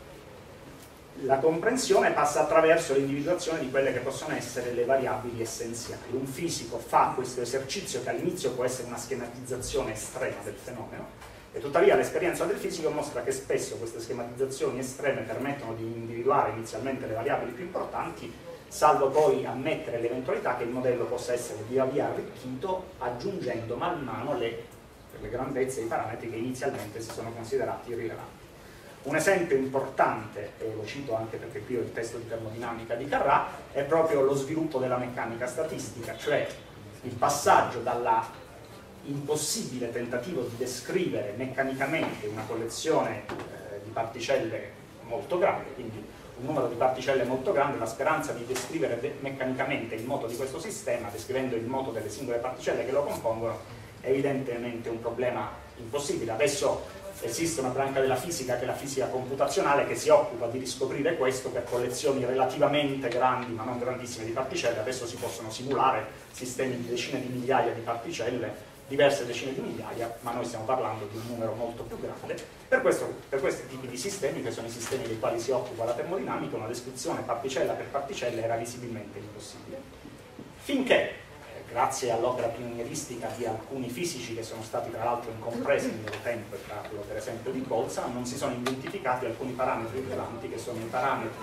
la comprensione passa attraverso l'individuazione di quelle che possono essere le variabili essenziali. Un fisico fa questo esercizio che all'inizio può essere una schematizzazione estrema del fenomeno, e tuttavia l'esperienza del fisico mostra che spesso queste schematizzazioni estreme permettono di individuare inizialmente le variabili più importanti, salvo poi ammettere l'eventualità che il modello possa essere via via arricchito, aggiungendo man mano le, le grandezze e i parametri che inizialmente si sono considerati irrilevanti. Un esempio importante, e lo cito anche perché qui ho il testo di termodinamica di Carrà, è proprio lo sviluppo della meccanica statistica, cioè il passaggio dalla impossibile tentativo di descrivere meccanicamente una collezione eh, di particelle molto grande, quindi un numero di particelle molto grande, la speranza di descrivere de meccanicamente il moto di questo sistema, descrivendo il moto delle singole particelle che lo compongono, è evidentemente un problema impossibile. Adesso esiste una branca della fisica, che è la fisica computazionale, che si occupa di riscoprire questo per collezioni relativamente grandi, ma non grandissime, di particelle. Adesso si possono simulare sistemi di decine di migliaia di particelle, diverse decine di migliaia, ma noi stiamo parlando di un numero molto più grande. Per, questo, per questi tipi di sistemi, che sono i sistemi dei quali si occupa la termodinamica, una descrizione particella per particella era visibilmente impossibile. Finché, eh, grazie all'opera pionieristica di alcuni fisici che sono stati tra l'altro incompresi nel loro tempo, e tra quello per esempio di Boltzmann, non si sono identificati alcuni parametri rilevanti, che sono i parametri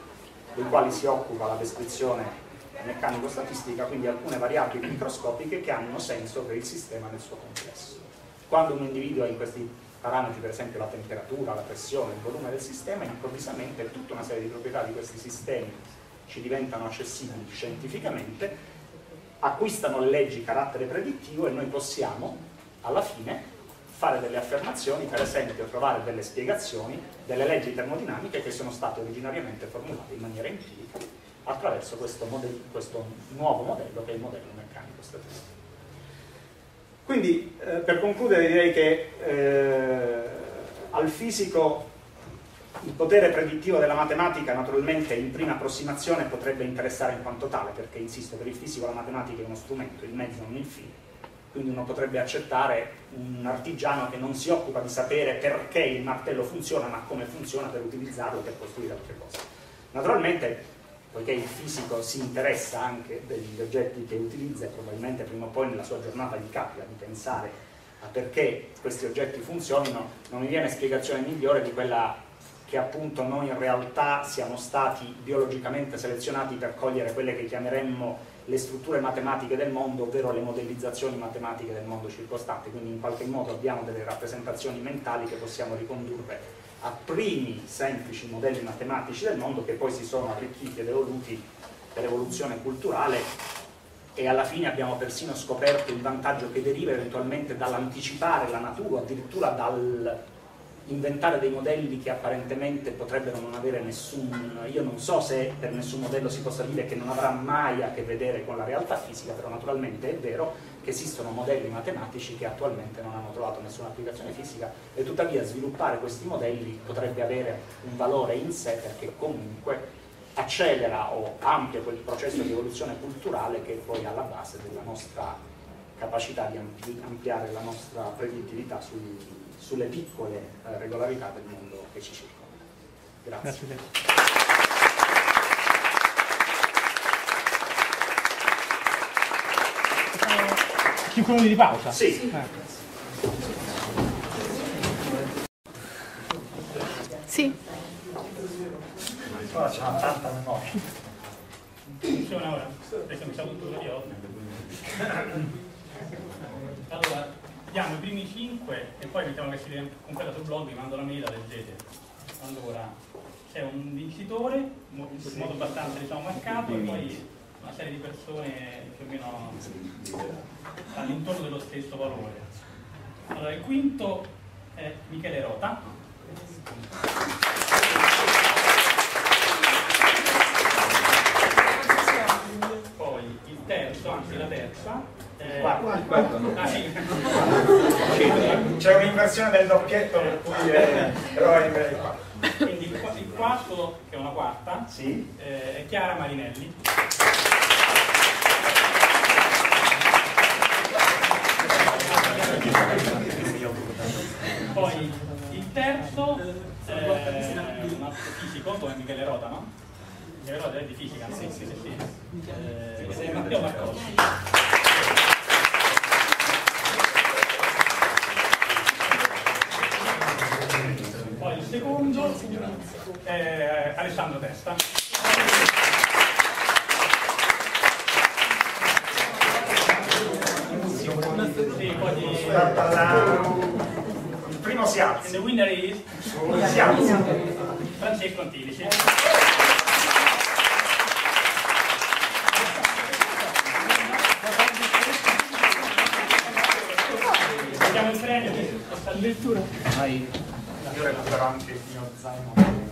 dei quali si occupa la descrizione meccanico-statistica, quindi alcune variabili microscopiche che hanno senso per il sistema nel suo complesso. Quando un individua in questi parametri, per esempio la temperatura, la pressione, il volume del sistema, improvvisamente tutta una serie di proprietà di questi sistemi ci diventano accessibili scientificamente, acquistano le leggi carattere predittivo, e noi possiamo alla fine fare delle affermazioni, per esempio trovare delle spiegazioni delle leggi termodinamiche che sono state originariamente formulate in maniera empirica attraverso questo, modello, questo nuovo modello che è il modello meccanico statistico. Quindi, eh, per concludere, direi che eh, al fisico il potere predittivo della matematica naturalmente in prima approssimazione potrebbe interessare in quanto tale, perché, insisto, per il fisico la matematica è uno strumento, il mezzo non il fine. Quindi uno potrebbe accettare un artigiano che non si occupa di sapere perché il martello funziona, ma come funziona per utilizzarlo per costruire altre cose. Naturalmente, poiché il fisico si interessa anche degli oggetti che utilizza, e probabilmente prima o poi nella sua giornata gli capita di pensare a perché questi oggetti funzionino, non mi viene spiegazione migliore di quella che appunto noi in realtà siamo stati biologicamente selezionati per cogliere quelle che chiameremmo le strutture matematiche del mondo, ovvero le modellizzazioni matematiche del mondo circostante. Quindi in qualche modo abbiamo delle rappresentazioni mentali che possiamo ricondurre a primi semplici modelli matematici del mondo, che poi si sono arricchiti ed evoluti per evoluzione culturale, e alla fine abbiamo persino scoperto il vantaggio che deriva eventualmente dall'anticipare la natura, addirittura dal inventare dei modelli che apparentemente potrebbero non avere nessun, io non so se per nessun modello si possa dire che non avrà mai a che vedere con la realtà fisica, però naturalmente è vero che esistono modelli matematici che attualmente non hanno trovato nessuna applicazione fisica, e tuttavia sviluppare questi modelli potrebbe avere un valore in sé, perché comunque accelera o amplia quel processo di evoluzione culturale che è poi alla base della nostra capacità di ampliare la nostra predittività sui, sulle piccole eh, regolarità del mondo che ci circonda. Grazie. Grazie. cinque minuti di pausa? Sì. Eh. Sì. Ora c'è tanta memoria. Funziona ora? Perché mi sa tutto quello di oggi. Allora, diamo i primi cinque e poi mettiamo che si completa sul blog, vi mando la mail, la leggete. Allora, c'è un vincitore, in modo abbastanza diciamo marcato, e poi una serie di persone più o meno all'intorno dello stesso valore. Allora, il quinto è Michele Rota. Poi il terzo, anzi la terza, eh, ah, sì. C'è un'inversione del doppietto per cui è, però è in qua. Quindi il, il quarto, che è una quarta, Sì. eh, è Chiara Marinelli. Poi il terzo è un altro fisico come Michele Rota, no? Michele Rota è di fisica, sì, sì, sì, sì. Eh, ed è Matteo Marcossi. Poi il secondo è Alessandro Testa. Sì, poi di... Il primo si alza. And the winner is Si alza. Francesco Antilici. Vediamo il premio di questa lettura. Io recupero anche il mio zaino.